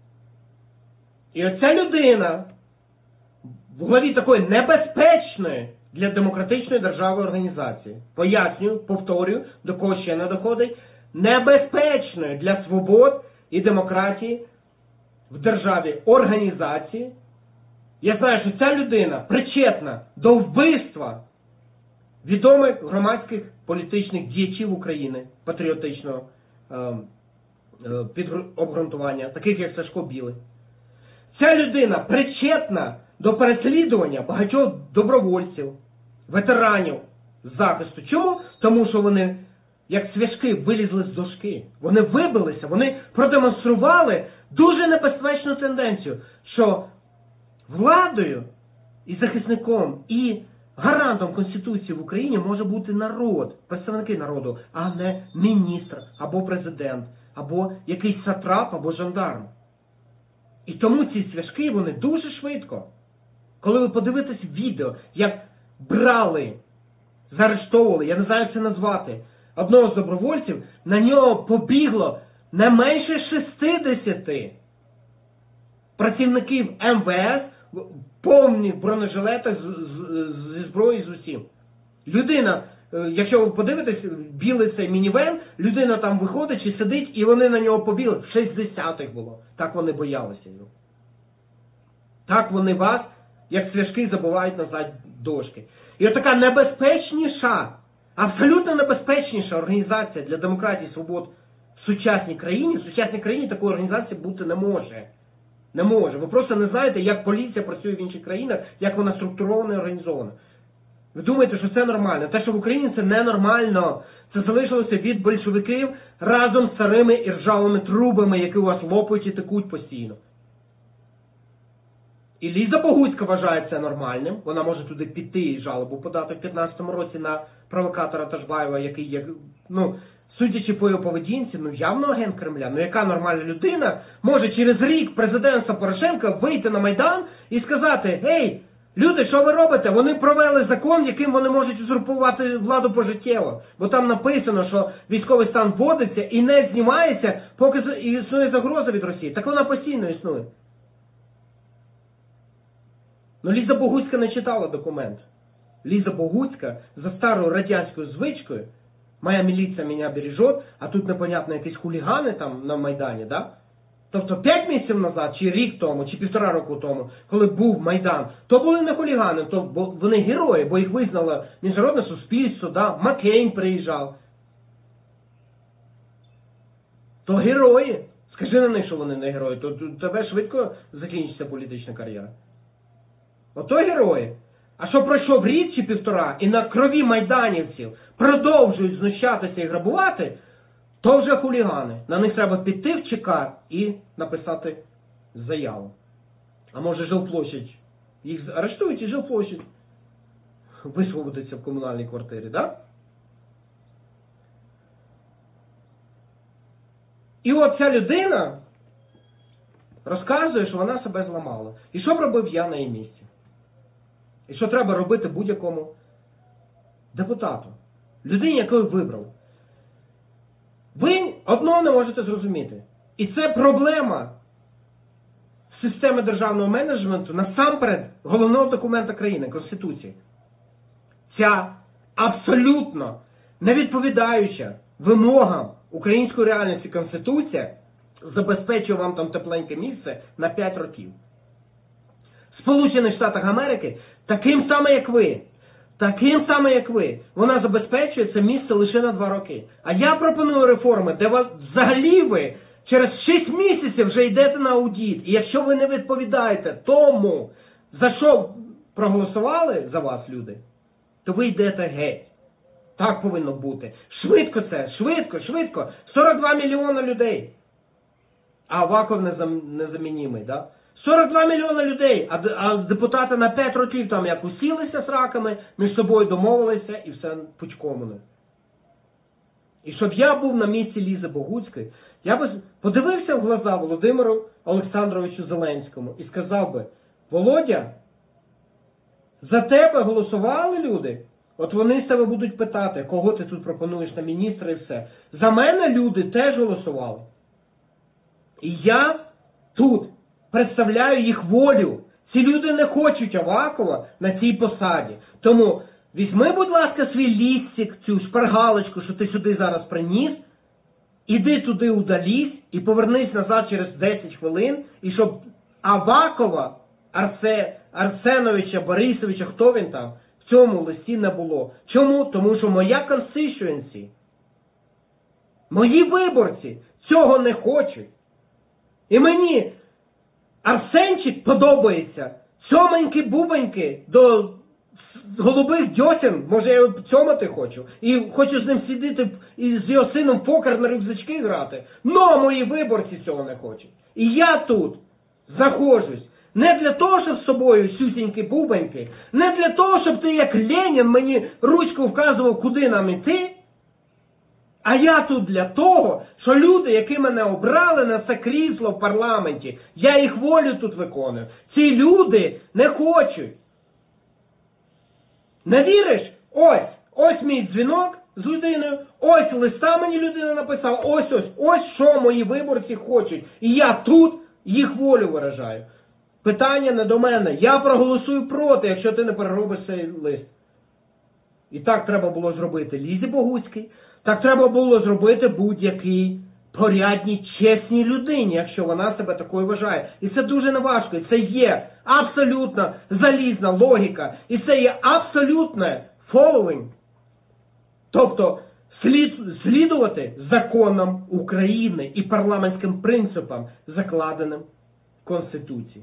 І оця людина в главі такої небезпечної для демократичної держави організації, пояснюю, повторюю, до кого ще не доходить, небезпечної для свобод і демократії в державі організації. Я знаю, що ця людина причетна до вбивства відомих громадських політичних діячів України патріотичного обґрунтування, таких як Сашко Білий. Ця людина причетна до переслідування багатьох добровольців, ветеранів захисту. Чому? Тому що вони, як свяжки, вилізли з дошки. Вони вибилися, вони продемонстрували дуже небезпечну тенденцію, що владою і захисником, і гарантом Конституції в Україні може бути народ, представники народу, а не міністр, або президент, або якийсь сатрап, або жандарм. І тому ці свяжки, вони дуже швидко. Коли ви подивитесь відео, як брали, заарештовували, я не знаю, як це назвати, одного з добровольців, на нього побігло не менше 60 працівників МВС, повні бронежилетах зі зброєю, з усім. Людина, якщо ви подивитесь, білий цей мінівен, людина там виходить чи сидить, і вони на нього побігли. В 60-х було. Так вони боялися його. Так вони вас, як свяжки, забувають назад дошки. І отака небезпечніша, абсолютно небезпечніша організація для демократії і свобод в сучасній країні такої організації бути не може. Не може. Ви просто не знаєте, як поліція працює в інших країнах, як вона структурована і організована. Ви думаєте, що це нормально. Те, що в Україні, це ненормально. Це залишилося від большевиків разом з старими іржавими трубами, які у вас лопають і текуть постійно. І Ліза Богуцька вважає це нормальним. Вона може туди піти і жалобу подати в 2015 році на провокатора Ташбаєва, який є, судячи по його поведінці, явно агент Кремля. Яка нормальна людина може через рік президентства Порошенка вийти на Майдан і сказати: «Ей, люди, що ви робите? Вони провели закон, яким вони можуть узурпувати владу пожиттєво». Бо там написано, що військовий стан вводиться і не знімається, поки існує загроза від Росії. Так вона постійно існує. Ліза Богуцька не читала документ. Ліза Богуцька за старою радянською звичкою «моя міліція мене бережет», а тут непонятно якісь хулігани там на Майдані, да? Тобто 5 місяців назад, чи рік тому, чи 1,5 року тому, коли був Майдан, то були не хулігани, то вони герої, бо їх визнало міжнародне суспільство, да? Маккейн приїжджав. то герої. Скажи на них, що вони не герої, то у тебе швидко закінчиться політична кар'єра. Ото герої. А що пройшов рік чи півтора і на крові майданівців продовжують знущатися і грабувати, то вже хулігани. На них треба піти в ЧК і написати заяву. А може жилплощадь. Їх арештують і жилплощадь висвободиться в комунальній квартирі, так? І от ця людина розказує, що вона себе зламала. І що б робив я на її місці? І що треба робити будь-якому депутату? Людині, яку вибрав. Ви одного не можете зрозуміти. І це проблема системи державного менеджменту, насамперед, головного документа країни, Конституції. Ця абсолютно не відповідаюча вимогам української реальності Конституція забезпечує вам там тепленьке місце на 5 років. В Сполучених Штатах Америки таким саме як ви, вона забезпечує це місце лише на 2 роки. А я пропоную реформи, де взагалі ви через 6 місяців вже йдете на аудит. І якщо ви не відповідаєте тому, за що проголосували за вас люди, то ви йдете геть. Так повинно бути. Швидко це, швидко. 42 мільйони людей. А Аваков незамінімий, да? 42 мільйони людей, а депутати на 5 років там як усілися з раками, між собою домовилися і все пучком. І щоб я був на місці Лізи Богуцької, я би подивився в глаза Володимиру Олександровичу Зеленському і сказав би: Володя, за тебе голосували люди? От вони з тебе будуть питати, кого ти тут пропонуєш на міністра і все. За мене люди теж голосували. І я тут представляю їх волю. Ці люди не хочуть Авакова на цій посаді. Тому візьми, будь ласка, свій лістик, цю шпаргалочку, що ти сюди зараз приніс, іди туди удалізь і повернись назад через 10 хвилин, і щоб Авакова, Арсеновича, Борисовича, хто він там, в цьому листі не було. Чому? Тому що моя constituency, мої виборці цього не хочуть. І мені Арсенчик подобається. Цьоменьки-бубеньки до голубих дьосін. Може, я його цьомати хочу. І хочу з ним сидіти і з його сином в покер на рюкзачки грати. Но мої виборці цього не хочуть. І я тут знаходжусь. Не для того, щоб з собою сюсіньки-бубеньки. Не для того, щоб ти, як Ленін, мені ручку вказував, куди нам іти. А я тут для того, що люди, які мене обрали на це крісло в парламенті, я їх волю тут виконую. Ці люди не хочуть. Не віриш? Ось мій дзвінок з людиною, ось листа мені людина написала, ось що мої виборці хочуть. І я тут їх волю виражаю. Питання не до мене. Я проголосую проти, якщо ти не переробиш цей лист. І так треба було зробити Лізі Богуцькій, так треба було зробити будь-якій порядній, чесній людині, якщо вона себе такою вважає. І це дуже неважко. І це є абсолютно залізна логіка. І це є абсолютне following. Тобто слідувати законам України і парламентським принципам, закладеним в Конституції.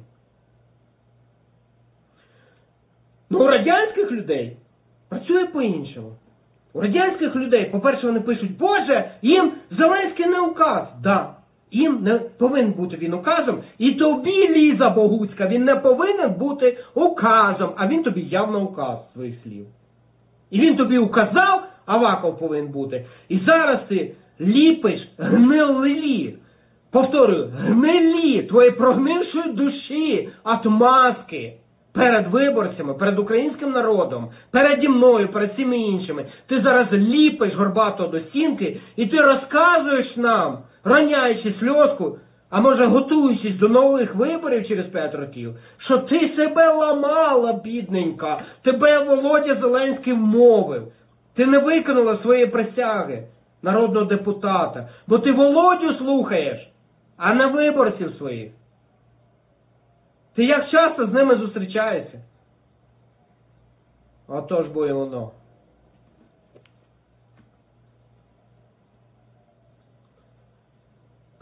Ну, у радянських людей працює по-іншому. У радянських людей, по-перше, вони пишуть: Боже, їм Зеленський не указ. Да, їм не повинен бути він указом. І тобі, Ліза Богуцька, він не повинен бути указом. А він тобі явно указ своїх слів. І він тобі указав, Аваков повинен бути. І зараз ти ліпиш гнилі, повторюю, гнилі твої прогнившої душі отмазки перед виборцями, перед українським народом, переді мною, перед всіми іншими. Ти зараз ліпиш горбато до стінки і ти розказуєш нам, роняючи сльозку, а може готуючись до нових виборів через 5 років, що ти себе ламала, бідненька, тебе Володя Зеленський вмовив. Ти не виконала свої присяги народного депутата, бо ти Володю слухаєш, а не виборців своїх. Ти як часто з ними зустрічаєшся? Отож бо і воно.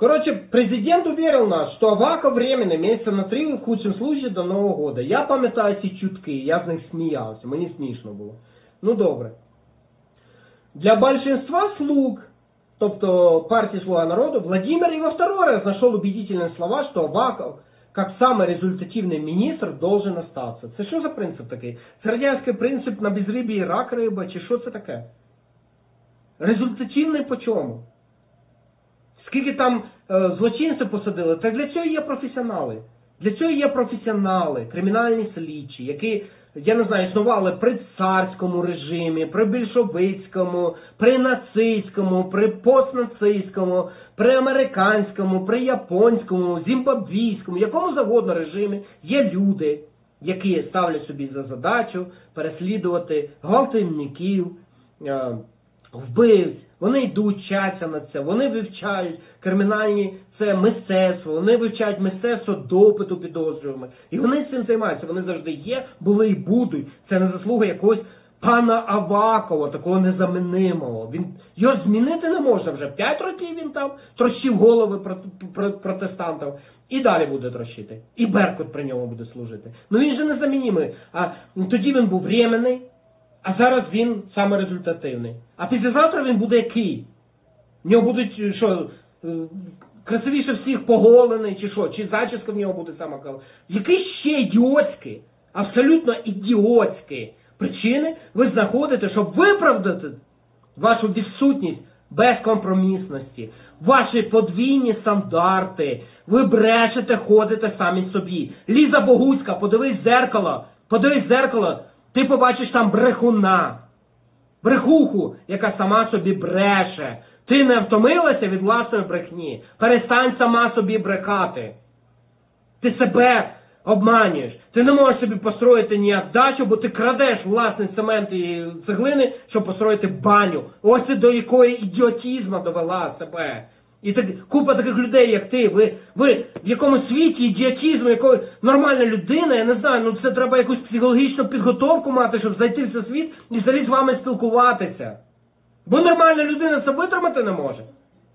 Короче, президент уверил нас, что Аваков временно, месяца на 3, в худшем случае, до Нового года. Я пам'ятаю ці чутки, я з них сміявся, мені смішно було. Ну добре. Для большинства слуг, тобто партии «Слуга народу», Владимир и во второй раз нашел убедительные слова, что Аваков, как самый результативный министр, должен остаться. Це що за принцип такий? Це радянський принцип на безрибі і рак риба, чи що це таке? Результативний по чому? Скільки там злочинців посадили, так для цього є професіонали. Для цього є професіонали, кримінальні слідчі, які, я не знаю, існували при царському режимі, при більшовицькому, при нацистському, при постнацистському, при американському, при японському, зімбабвійському, якому завгодно режимі є люди, які ставлять собі за задачу переслідувати гвалтівників, вбивць. Вони йдуть, вчаться на це, вони вивчають кримінальні, це мистецтво, вони вивчають мистецтво допиту підозрюваних. І вони цим займаються, вони завжди є, були і будуть. Це не заслуга якогось пана Авакова, такого незамінимого. Його змінити не можна вже. 5 років він там трощив голови протестантів. І далі буде трощити. І Беркут при ньому буде служити. Ну він же незамінімий. А тоді він був временний. А зараз він саме результативний. А післязавтра він буде який? В нього будуть, що, красивіше всіх поголений, чи що? Чи зачіска в нього буде сама кава? Які ще ідіотські, абсолютно ідіотські причини ви знаходите, щоб виправдати вашу відсутність безкомпромісності, ваші подвійні стандарти? Ви брешете, ходите самі собі. Ліза Богуцька, подивись в зеркало, ти побачиш там брехуна, брехуху, яка сама собі бреше. Ти не втомилася від власної брехні. Перестань сама собі брехати. Ти себе обманюєш. Ти не можеш собі построїти ніяк дачу, бо ти крадеш власний цемент і цеглини, щоб построїти баню. Ось ти до якої ідіотізму довела себе. І так, купа таких людей, як ти, ви в якому світі ідіотізму, якої нормальна людина, я не знаю, ну це треба якусь психологічну підготовку мати, щоб зайти в цей світ і взагалі з вами спілкуватися. Бо нормальна людина це витримати не може.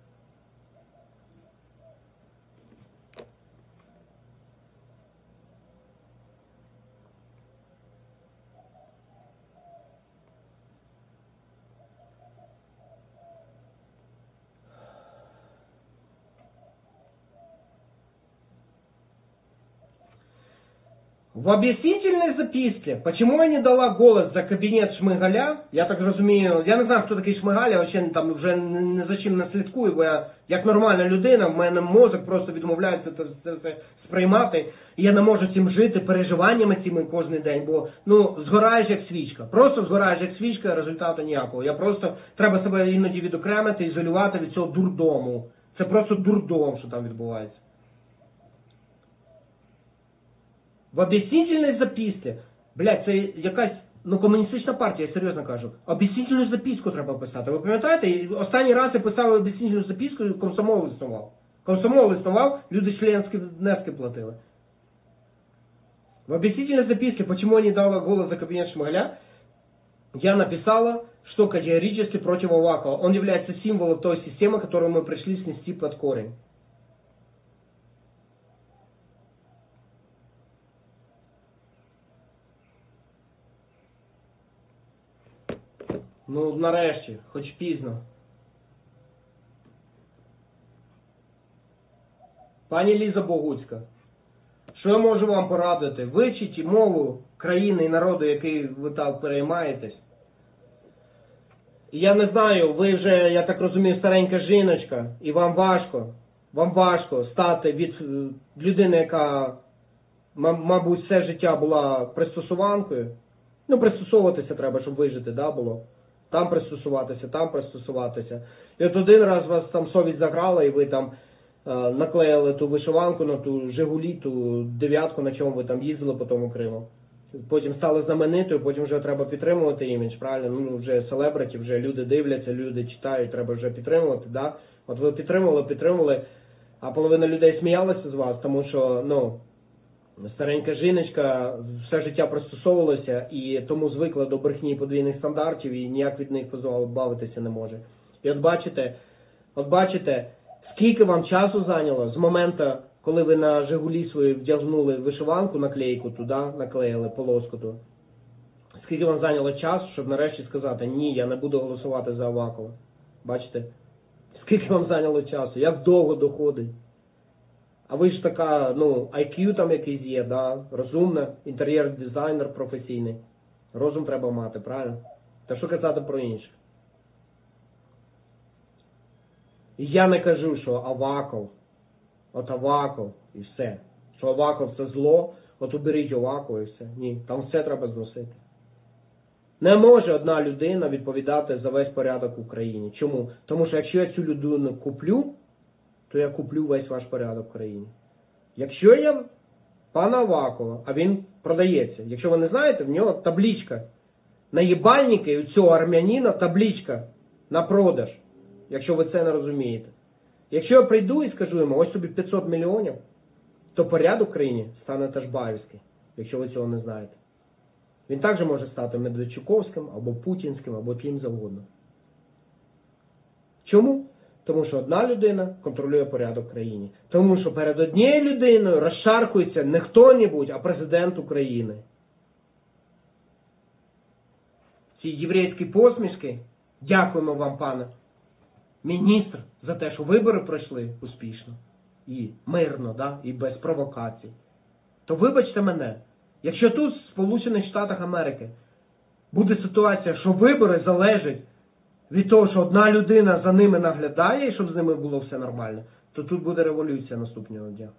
В объяснительной записке, почему я не дала голос за кабінет Шмигаля, я так розумію, я не знаю, хто такий Шмигаль, я вообще там вже не за чим не слідкую, бо я, як нормальна людина, в мене мозок просто відмовляється це сприймати, і я не можу цим жити, переживаннями цими кожен день, бо, згораєш як свічка. Просто згораєш як свічка, результату ніякого. Я просто, треба себе іноді відокремити, ізолювати від цього дурдому. Це просто дурдом, що там відбувається. В об'яснительній записці, блядь, це якась, комуністична партія, я серйозно кажу. Об'яснительну записку треба писати. Ви пам'ятаєте, останній раз я писав об'яснительну записку, і комсомол існував. Комсомол існував, люди членські внески платили. В объяснительной записке, почему я не дала голос за кабинет Шмигаля, я написала, что категорически против Авакова. Он является символом той системы, которую мы пришли снести под корень. Нарешті, хоч пізно. Пані Ліза Богуцька, що я можу вам порадити? Вивчіть мову країни і народу, який ви так переймаєтесь. Я не знаю, ви вже, я так розумію, старенька жіночка, і вам важко стати від людини, яка, мабуть, все життя була пристосуванкою. Пристосовуватися треба, щоб вижити, було. Там пристосуватися. І от один раз вас там совість заграла, і ви там наклеїли ту вишиванку на ту Жигулі, ту 9-ку, на чому ви там їздили по тому Криму. Потім стали знаменитою, потім вже треба підтримувати імідж, правильно? Вже селебриті, вже люди дивляться, люди читають, треба вже підтримувати, да? От ви підтримували, а половина людей сміялася з вас, тому що, старенька жіночка все життя пристосовувалася і тому звикла до брехні подвійних стандартів і ніяк від них позбавитися не може. І от бачите, Скільки вам часу зайняло з моменту, коли ви на Жигулі свої вдягнули вишиванку, наклейку туди, наклеїли полоску ту? Скільки вам зайняло часу, щоб нарешті сказати, ні, я не буду голосувати за Авакова? Бачите? Скільки вам зайняло часу? Як довго доходить? А ви ж така, IQ там якийсь є, да? Розумна, інтер'єр-дизайнер професійний. Розум треба мати, правильно? Та що казати про інших? І я не кажу, що Аваков, от Аваков і все. Що Аваков це зло, от уберіть Авакова і все. Ні, там все треба зносити. Не може одна людина відповідати за весь порядок в Україні. Чому? Тому що якщо я цю людину куплю, то я куплю весь ваш порядок в країні. Якщо я пана Авакова, а він продається, якщо ви не знаєте, в нього табличка. На їбальники у цього армянина табличка на продаж, якщо ви це не розумієте. Якщо я прийду і скажу йому, ось тобі 500 мільйонів, то порядок в країні стане Ташбаївський, якщо ви цього не знаєте. Він також може стати Медведчуковським, або Путінським, або ким завгодно. Чому? Тому що одна людина контролює порядок в країні. Тому що перед однією людиною розшаркується не хто-небудь, а президент України. Ці єврейські посмішки, дякуємо вам, пане міністр, за те, що вибори пройшли успішно. І мирно, да? І без провокацій. То вибачте мене, якщо тут, в Сполучених Штатах Америки, буде ситуація, що вибори залежать від того, що одна людина за ними наглядає, і щоб з ними було все нормально, то тут буде революція наступного дня.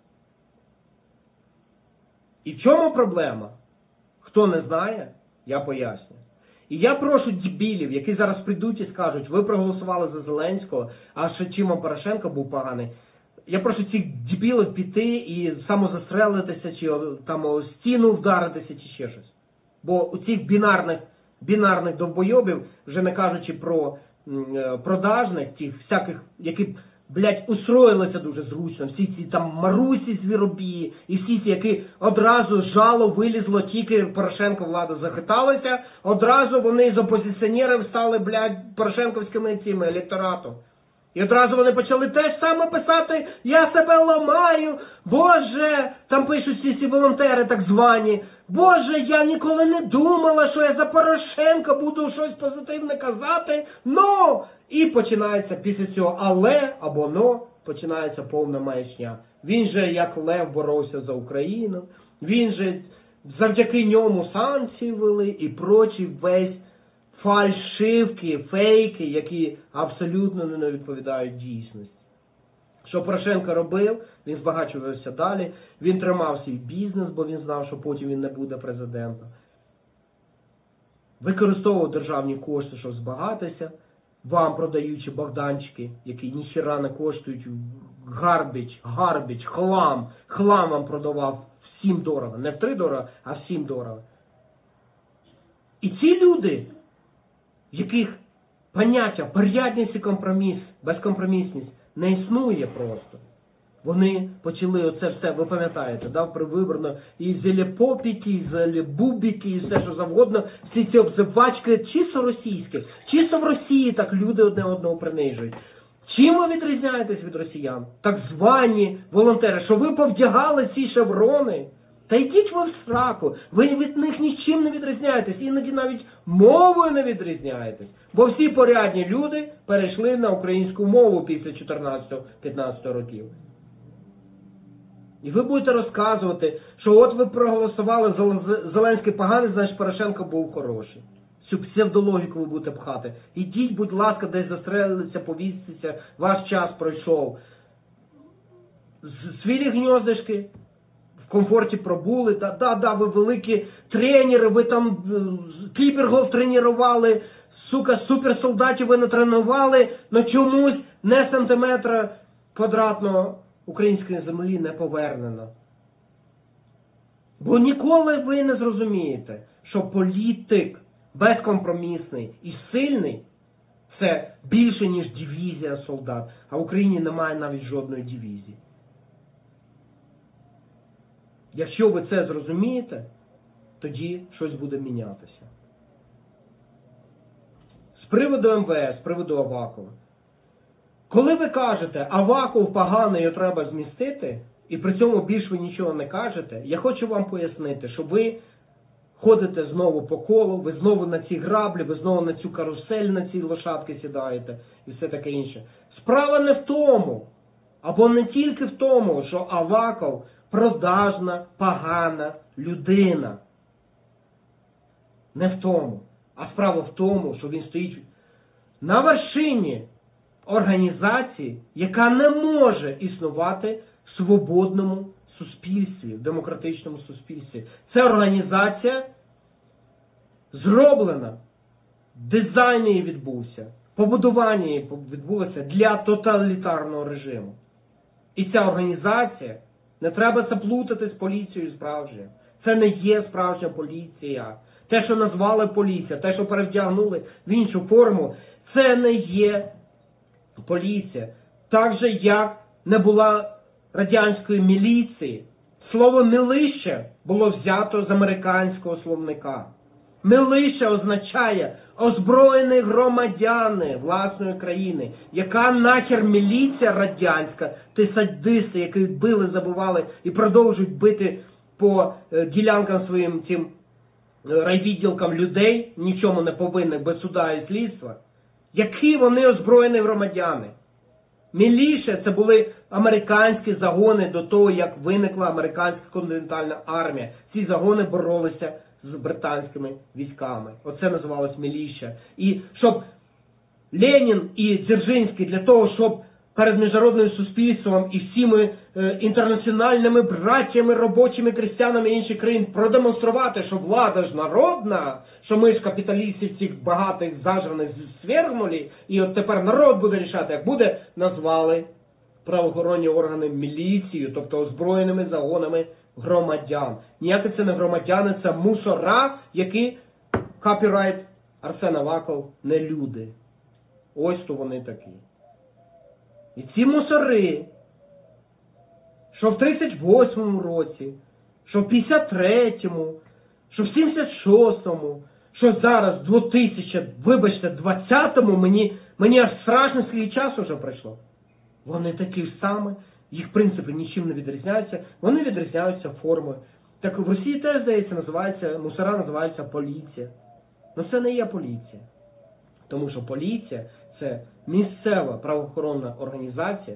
І в чому проблема? Хто не знає, я поясню. І я прошу дебілів, які зараз прийдуть і скажуть, ви проголосували за Зеленського, а ще чим вам Порошенко був поганий. Я прошу цих дебілів піти і самозастрелитися, чи там о стіну вдаритися, чи ще щось. Бо у цих бінарних довбойобів, вже не кажучи про продажних, тих всяких, які, устроїлися дуже зручно, всі ці там Марусі Звіробії, і всі ці, які одразу жало вилізло, тільки Порошенко влада захиталася, одразу вони з опозиціонерів стали, порошенковськими цими електоратом. І одразу вони почали те ж саме писати, я себе ламаю, Боже, там пишуть всі ці волонтери так звані, Боже, я ніколи не думала, що я за Порошенка буду щось позитивне казати, І починається після цього але або починається повна маячня. Він же як лев боровся за Україну, він же завдяки ньому санкції ввели і прочі весь фальшивки, фейки, які абсолютно не відповідають дійсності. Що Порошенко робив? Він збагачувався далі, він тримав свій бізнес, бо він знав, що потім він не буде президентом. Використовував державні кошти, щоб збагатися, вам продаючи богданчики, які ніхіра не коштують, гарбіч, хлам вам продавав всім дорого, не в 3 дорого, а всім дорого. І ці люди, яких поняття порядність і компроміс, безкомпромісність не існує просто. Вони почали оце все, ви пам'ятаєте, привиборно, і зелепопіки, і зелебубіки, і все що завгодно, всі ці обзивачки, чисто російські, чисто в Росії так люди одне одного принижують. Чим ви відрізняєтесь від росіян? Так звані волонтери, що ви повдягали ці шеврони? Та йдіть ви в сраку, ви від них нічим не відрізняєтесь, іноді навіть мовою не відрізняєтесь. Бо всі порядні люди перейшли на українську мову після 14-15 років. І ви будете розказувати, що от ви проголосували Зеленський поганий, значить Порошенко був хороший. Цю псевдологіку ви будете пхати. Ідіть, будь ласка, десь застрелитися, повіситися, ваш час пройшов. Свілі гніздишки, в комфорті пробули, да, ви великі тренери, ви там кібергов тренували, суперсолдатів ви натренували, но чомусь не сантиметра квадратного української землі не повернено. Бо ніколи ви не зрозумієте, що політик безкомпромісний і сильний – це більше, ніж дивізія солдат. А в Україні немає навіть жодної дивізії. Якщо ви це зрозумієте, тоді щось буде мінятися. З приводу МВС, з приводу Авакова. Коли ви кажете, Аваков поганий, його треба змістити, і при цьому більш ви нічого не кажете, я хочу вам пояснити, що ви ходите знову по колу, ви знову на ці граблі, ви знову на цю карусель, на ці лошадки сідаєте і все таке інше. Справа не в тому, або не тільки в тому, що Аваков продажна, погана людина. Не в тому. А справа в тому, що він стоїть на вершині організації, яка не може існувати в свободному суспільстві, в демократичному суспільстві. Це організація зроблена, дизайн її відбувся, побудування її відбулося для тоталітарного режиму. І ця організація, не треба це плутати з поліцією справжньою. Це не є справжня поліція. Те, що назвали поліція, те, що перевдягнули в іншу форму, це не є поліція. Так же, як не була радянської міліції. Слово «милище» було взято з американського словника. Милище означає озброєні громадяни власної країни. Яка нахер міліція радянська, ті садисти, які били, забивали і продовжують бити по ділянкам своїм цим райвідділкам людей, нічому не повинних, без суда і слідства. Які вони озброєні громадяни? Міліше це були американські загони до того, як виникла американська континентальна армія. Ці загони боролися з британськими військами. Оце називалось міліша. І щоб Ленін і Дзержинський для того, щоб перед міжнародним суспільством і всіми інтернаціональними братями, робочими, крестьянами інших країн продемонструвати, що влада ж народна, що ми ж капіталістів цих багатих зажраних свергнули, і от тепер народ буде рішати, як буде, назвали правоохоронні органи міліцією, тобто озброєними загонами громадян. Ніякі це не громадяни, це мусора, які, копірайт, Арсен Аваков, не люди. Ось то вони такі. І ці мусори, що в 38-му році, що в 53-му, що в 76-му, що зараз в 2020-му, мені аж страшно, скільки часу вже пройшло. Вони такі ж самі, їх принципи нічим не відрізняються, вони відрізняються формою. Так в Росії теж, здається, мусора називаються поліція. Але це не є поліція. Тому що поліція – це місцева правоохоронна організація,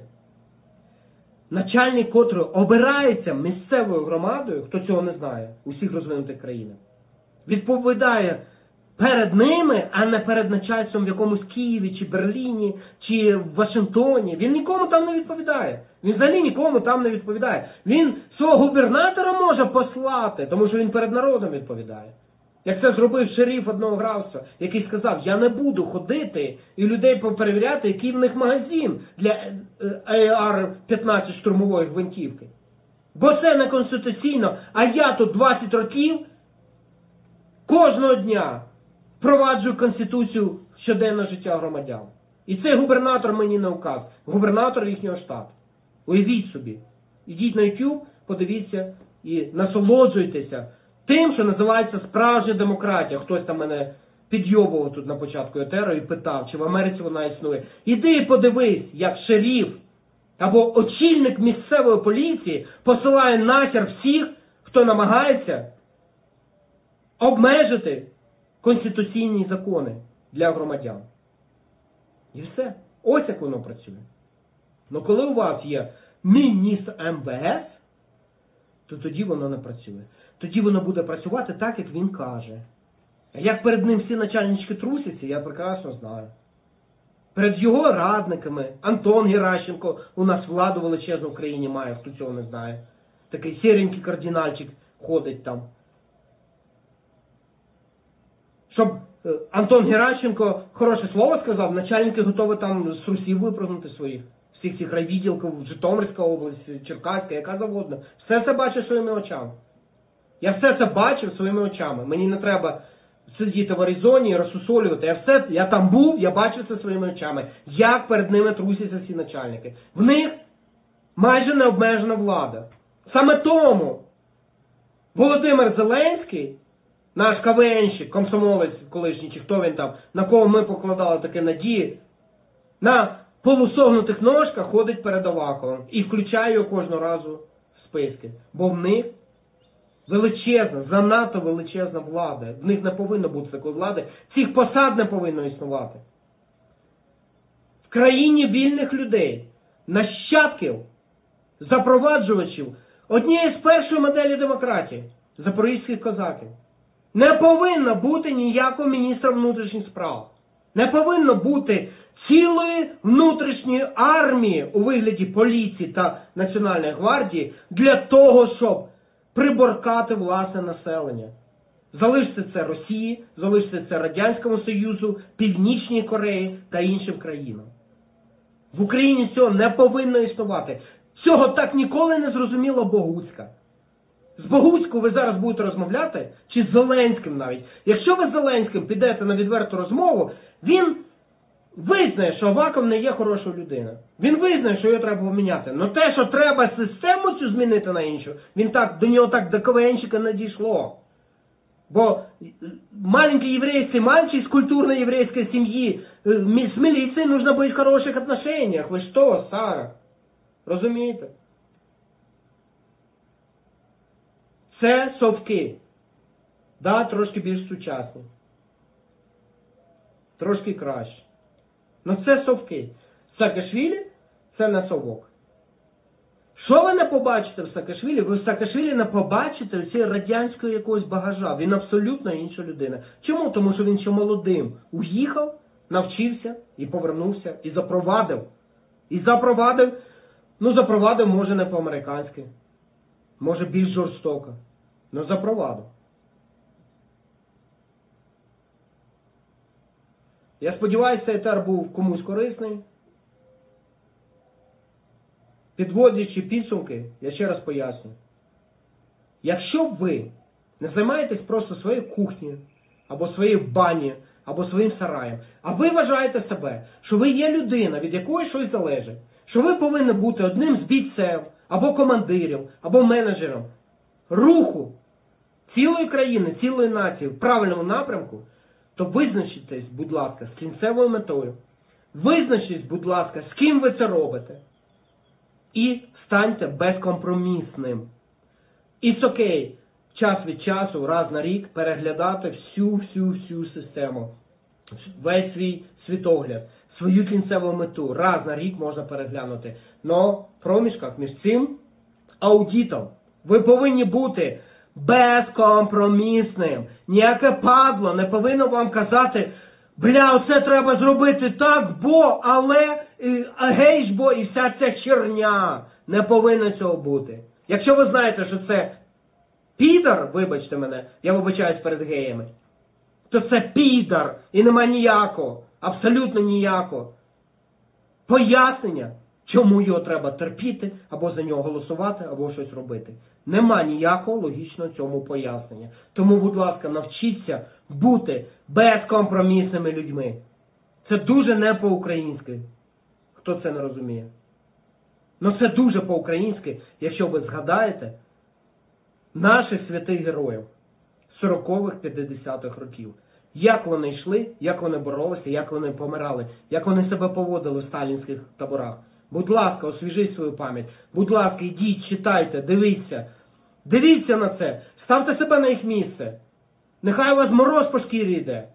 начальник котрої обирається місцевою громадою, хто цього не знає, у всіх розвинутих країнах, відповідає перед ними, а не перед начальством в якомусь Києві, чи Берліні, чи в Вашингтоні. Він нікому там не відповідає. Він взагалі нікому там не відповідає. Він свого губернатора може послати, тому що він перед народом відповідає. Як це зробив шериф одного графства, який сказав, я не буду ходити і людей перевіряти, який в них магазин для AR-15 штурмової гвинтівки. Бо це не конституційно, а я тут 20 років кожного дня впроваджую Конституцію щоденного життя громадян. І цей губернатор мені не указ, губернатор їхнього штату. Уявіть собі. Ідіть на YouTube, подивіться і насолоджуйтеся тим, що називається справжня демократія. Хтось там мене підйобував тут на початку етеру і питав, чи в Америці вона існує. Іди і подивись, як шериф або очільник місцевої поліції посилає нахер всіх, хто намагається обмежити конституційні закони для громадян. І все. Ось як воно працює. Но коли у вас є міністр МВС, то тоді воно не працює. Тоді воно буде працювати так, як він каже. А як перед ним всі начальнички трусяться, я прекрасно знаю. Перед його радниками, Антон Геращенко у нас владу величезну в країні має, хто цього не знає. Такий сіренький кардинальчик ходить там. Щоб Антон Геращенко хороше слово сказав, начальники готові там з трусів випрыгнути своїх. Всіх цих райвідділків, Житомирська область, Черкаська, яка завгодно. Все це бачу своїми очами. Я все це бачив своїми очами. Мені не треба сидіти в Аризоні і розсусолювати. Я там був, я бачив це своїми очами. Як перед ними трусяться всі начальники. В них майже необмежена влада. Саме тому Володимир Зеленський, наш КВНщик, комсомолець колишній, чи хто він там, на кого ми покладали такі надії, на полусогнутих ножках ходить перед Аваковим і включає його кожного разу в списки. Бо в них величезна, занадто величезна влада. В них не повинно бути такої влади. Цих посад не повинно існувати. В країні вільних людей, нащадків, запроваджувачів однієї з першої моделі демократії, запорізьких козаків, не повинно бути ніякого міністра внутрішніх справ. Не повинно бути цілої внутрішньої армії у вигляді поліції та Національної гвардії для того, щоб приборкати власне населення. Залиште це Росії, залиште це Радянському Союзу, Північній Кореї та іншим країнам. В Україні цього не повинно існувати. Цього так ніколи не зрозуміла Богуцька. З Богуцькою ви зараз будете розмовляти, чи з Зеленським навіть. Якщо ви з Зеленським підете на відверту розмову, він визнає, що Аваков не є хорошою людиною. Він визнає, що його треба поміняти. Але те, що треба систему цю змінити на іншу, до нього так до КВНщика не дійшло. Бо маленький еврейский мальчик из культурной еврейской семьи с милицией нужно быть в хороших отношениях. Ви що, Сара? Розумієте? Це совки. Да, трошки більш сучасні. Трошки краще. Но це совки. Саакашвілі – це не совок. Що ви не побачите в Саакашвілі? Ви в Саакашвілі не побачите всі радянського якогось багажа. Він абсолютно інша людина. Чому? Тому що він ще молодим уїхав, навчився і повернувся, і запровадив. Запровадив, може не по-американськи, може більш жорстоко, но запровадив. Я сподіваюся, цей етер був комусь корисний. Підводячи підсумки, я ще раз поясню. Якщо ви не займаєтесь просто своєю кухнею, або своєю банею, або своїм сараєм, а ви вважаєте себе, що ви є людина, від якої щось залежить, що ви повинні бути одним з бійців, або командирів, або менеджером руху цілої країни, цілої нації в правильному напрямку, то визначтесь, будь ласка, з кінцевою метою. Визначтесь, будь ласка, з ким ви це робите. І станьте безкомпромісним. It's okay. Час від часу, раз на рік, переглядати всю систему. Весь свій світогляд, свою кінцеву мету. Раз на рік можна переглянути. Но в проміжках між цим аудитом ви повинні бути безкомпромісним. Ніяке падло не повинно вам казати: бля, оце треба зробити так, але, гей ж бо, і вся ця херня. Не повинно цього бути. Якщо ви знаєте, що це підар, вибачте мене, я вибачаюсь перед геями, то це підар, і нема ніякого, абсолютно ніякого пояснення, чому його треба терпіти, або за нього голосувати, або щось робити. Нема ніякого логічного цьому пояснення. Тому, будь ласка, навчіться бути безкомпромісними людьми. Це дуже не по-українськи, хто це не розуміє. Но це дуже по-українськи, якщо ви згадаєте наших святих героїв 40-х, 50-х років. Як вони йшли, як вони боролися, як вони помирали, як вони себе поводили в сталінських таборах. Будь ласка, освіжіть свою пам'ять. Будь ласка, йдіть, читайте, дивіться. Дивіться на це. Ставте себе на їх місце. Нехай у вас мороз по шкірі йде.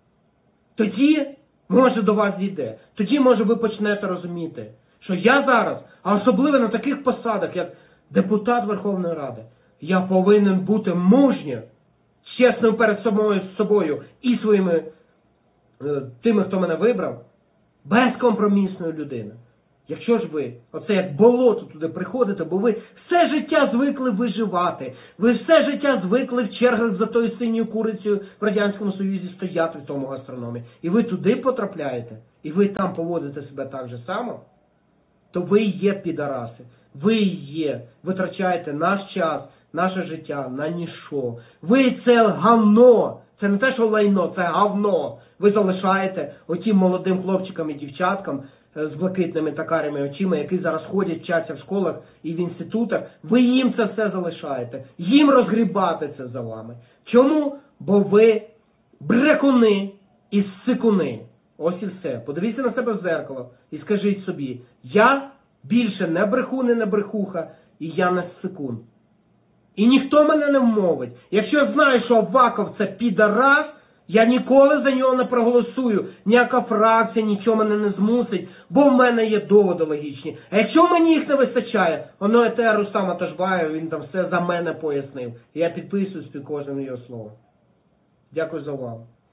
Тоді, може, до вас дійде. Тоді, може, ви почнете розуміти, що я зараз, а особливо на таких посадах, як депутат Верховної Ради, я повинен бути мужнім, чесним перед собою і своїми тими, хто мене вибрав, безкомпромісною людиною. Якщо ж ви, оце як болото туди приходите, бо ви все життя звикли виживати, ви все життя звикли в чергах за тою синьою курицею в Радянському Союзі стояти в тому гастрономі, і ви туди потрапляєте, і ви там поводите себе так же само, то ви і є підараси. Ви і є, витрачаєте наш час, наше життя на ніщо. Ви це говно. Це не те, що лайно, це говно. Ви залишаєте отім молодим хлопчикам і дівчаткам з блакитними та карими очима, які зараз ходять, вчаться в школах і в інститутах. Ви їм це все залишаєте. Їм розгрібати це за вами. Чому? Бо ви брехуни і сикуни. Ось і все. Подивіться на себе в зеркало і скажіть собі, я більше не брехун і не брехуха, і я не ссикун. І ніхто мене не вмовить. Якщо я знаю, що Аваков це підарас, я ніколи за нього не проголосую. Ніяка фракція нічого мене не змусить, бо в мене є доводи логічні. А якщо мені їх не вистачає, воно є те Рустама Ташбаєв, він там все за мене пояснив. І я підписуюсь під кожним його словом. Дякую за увагу.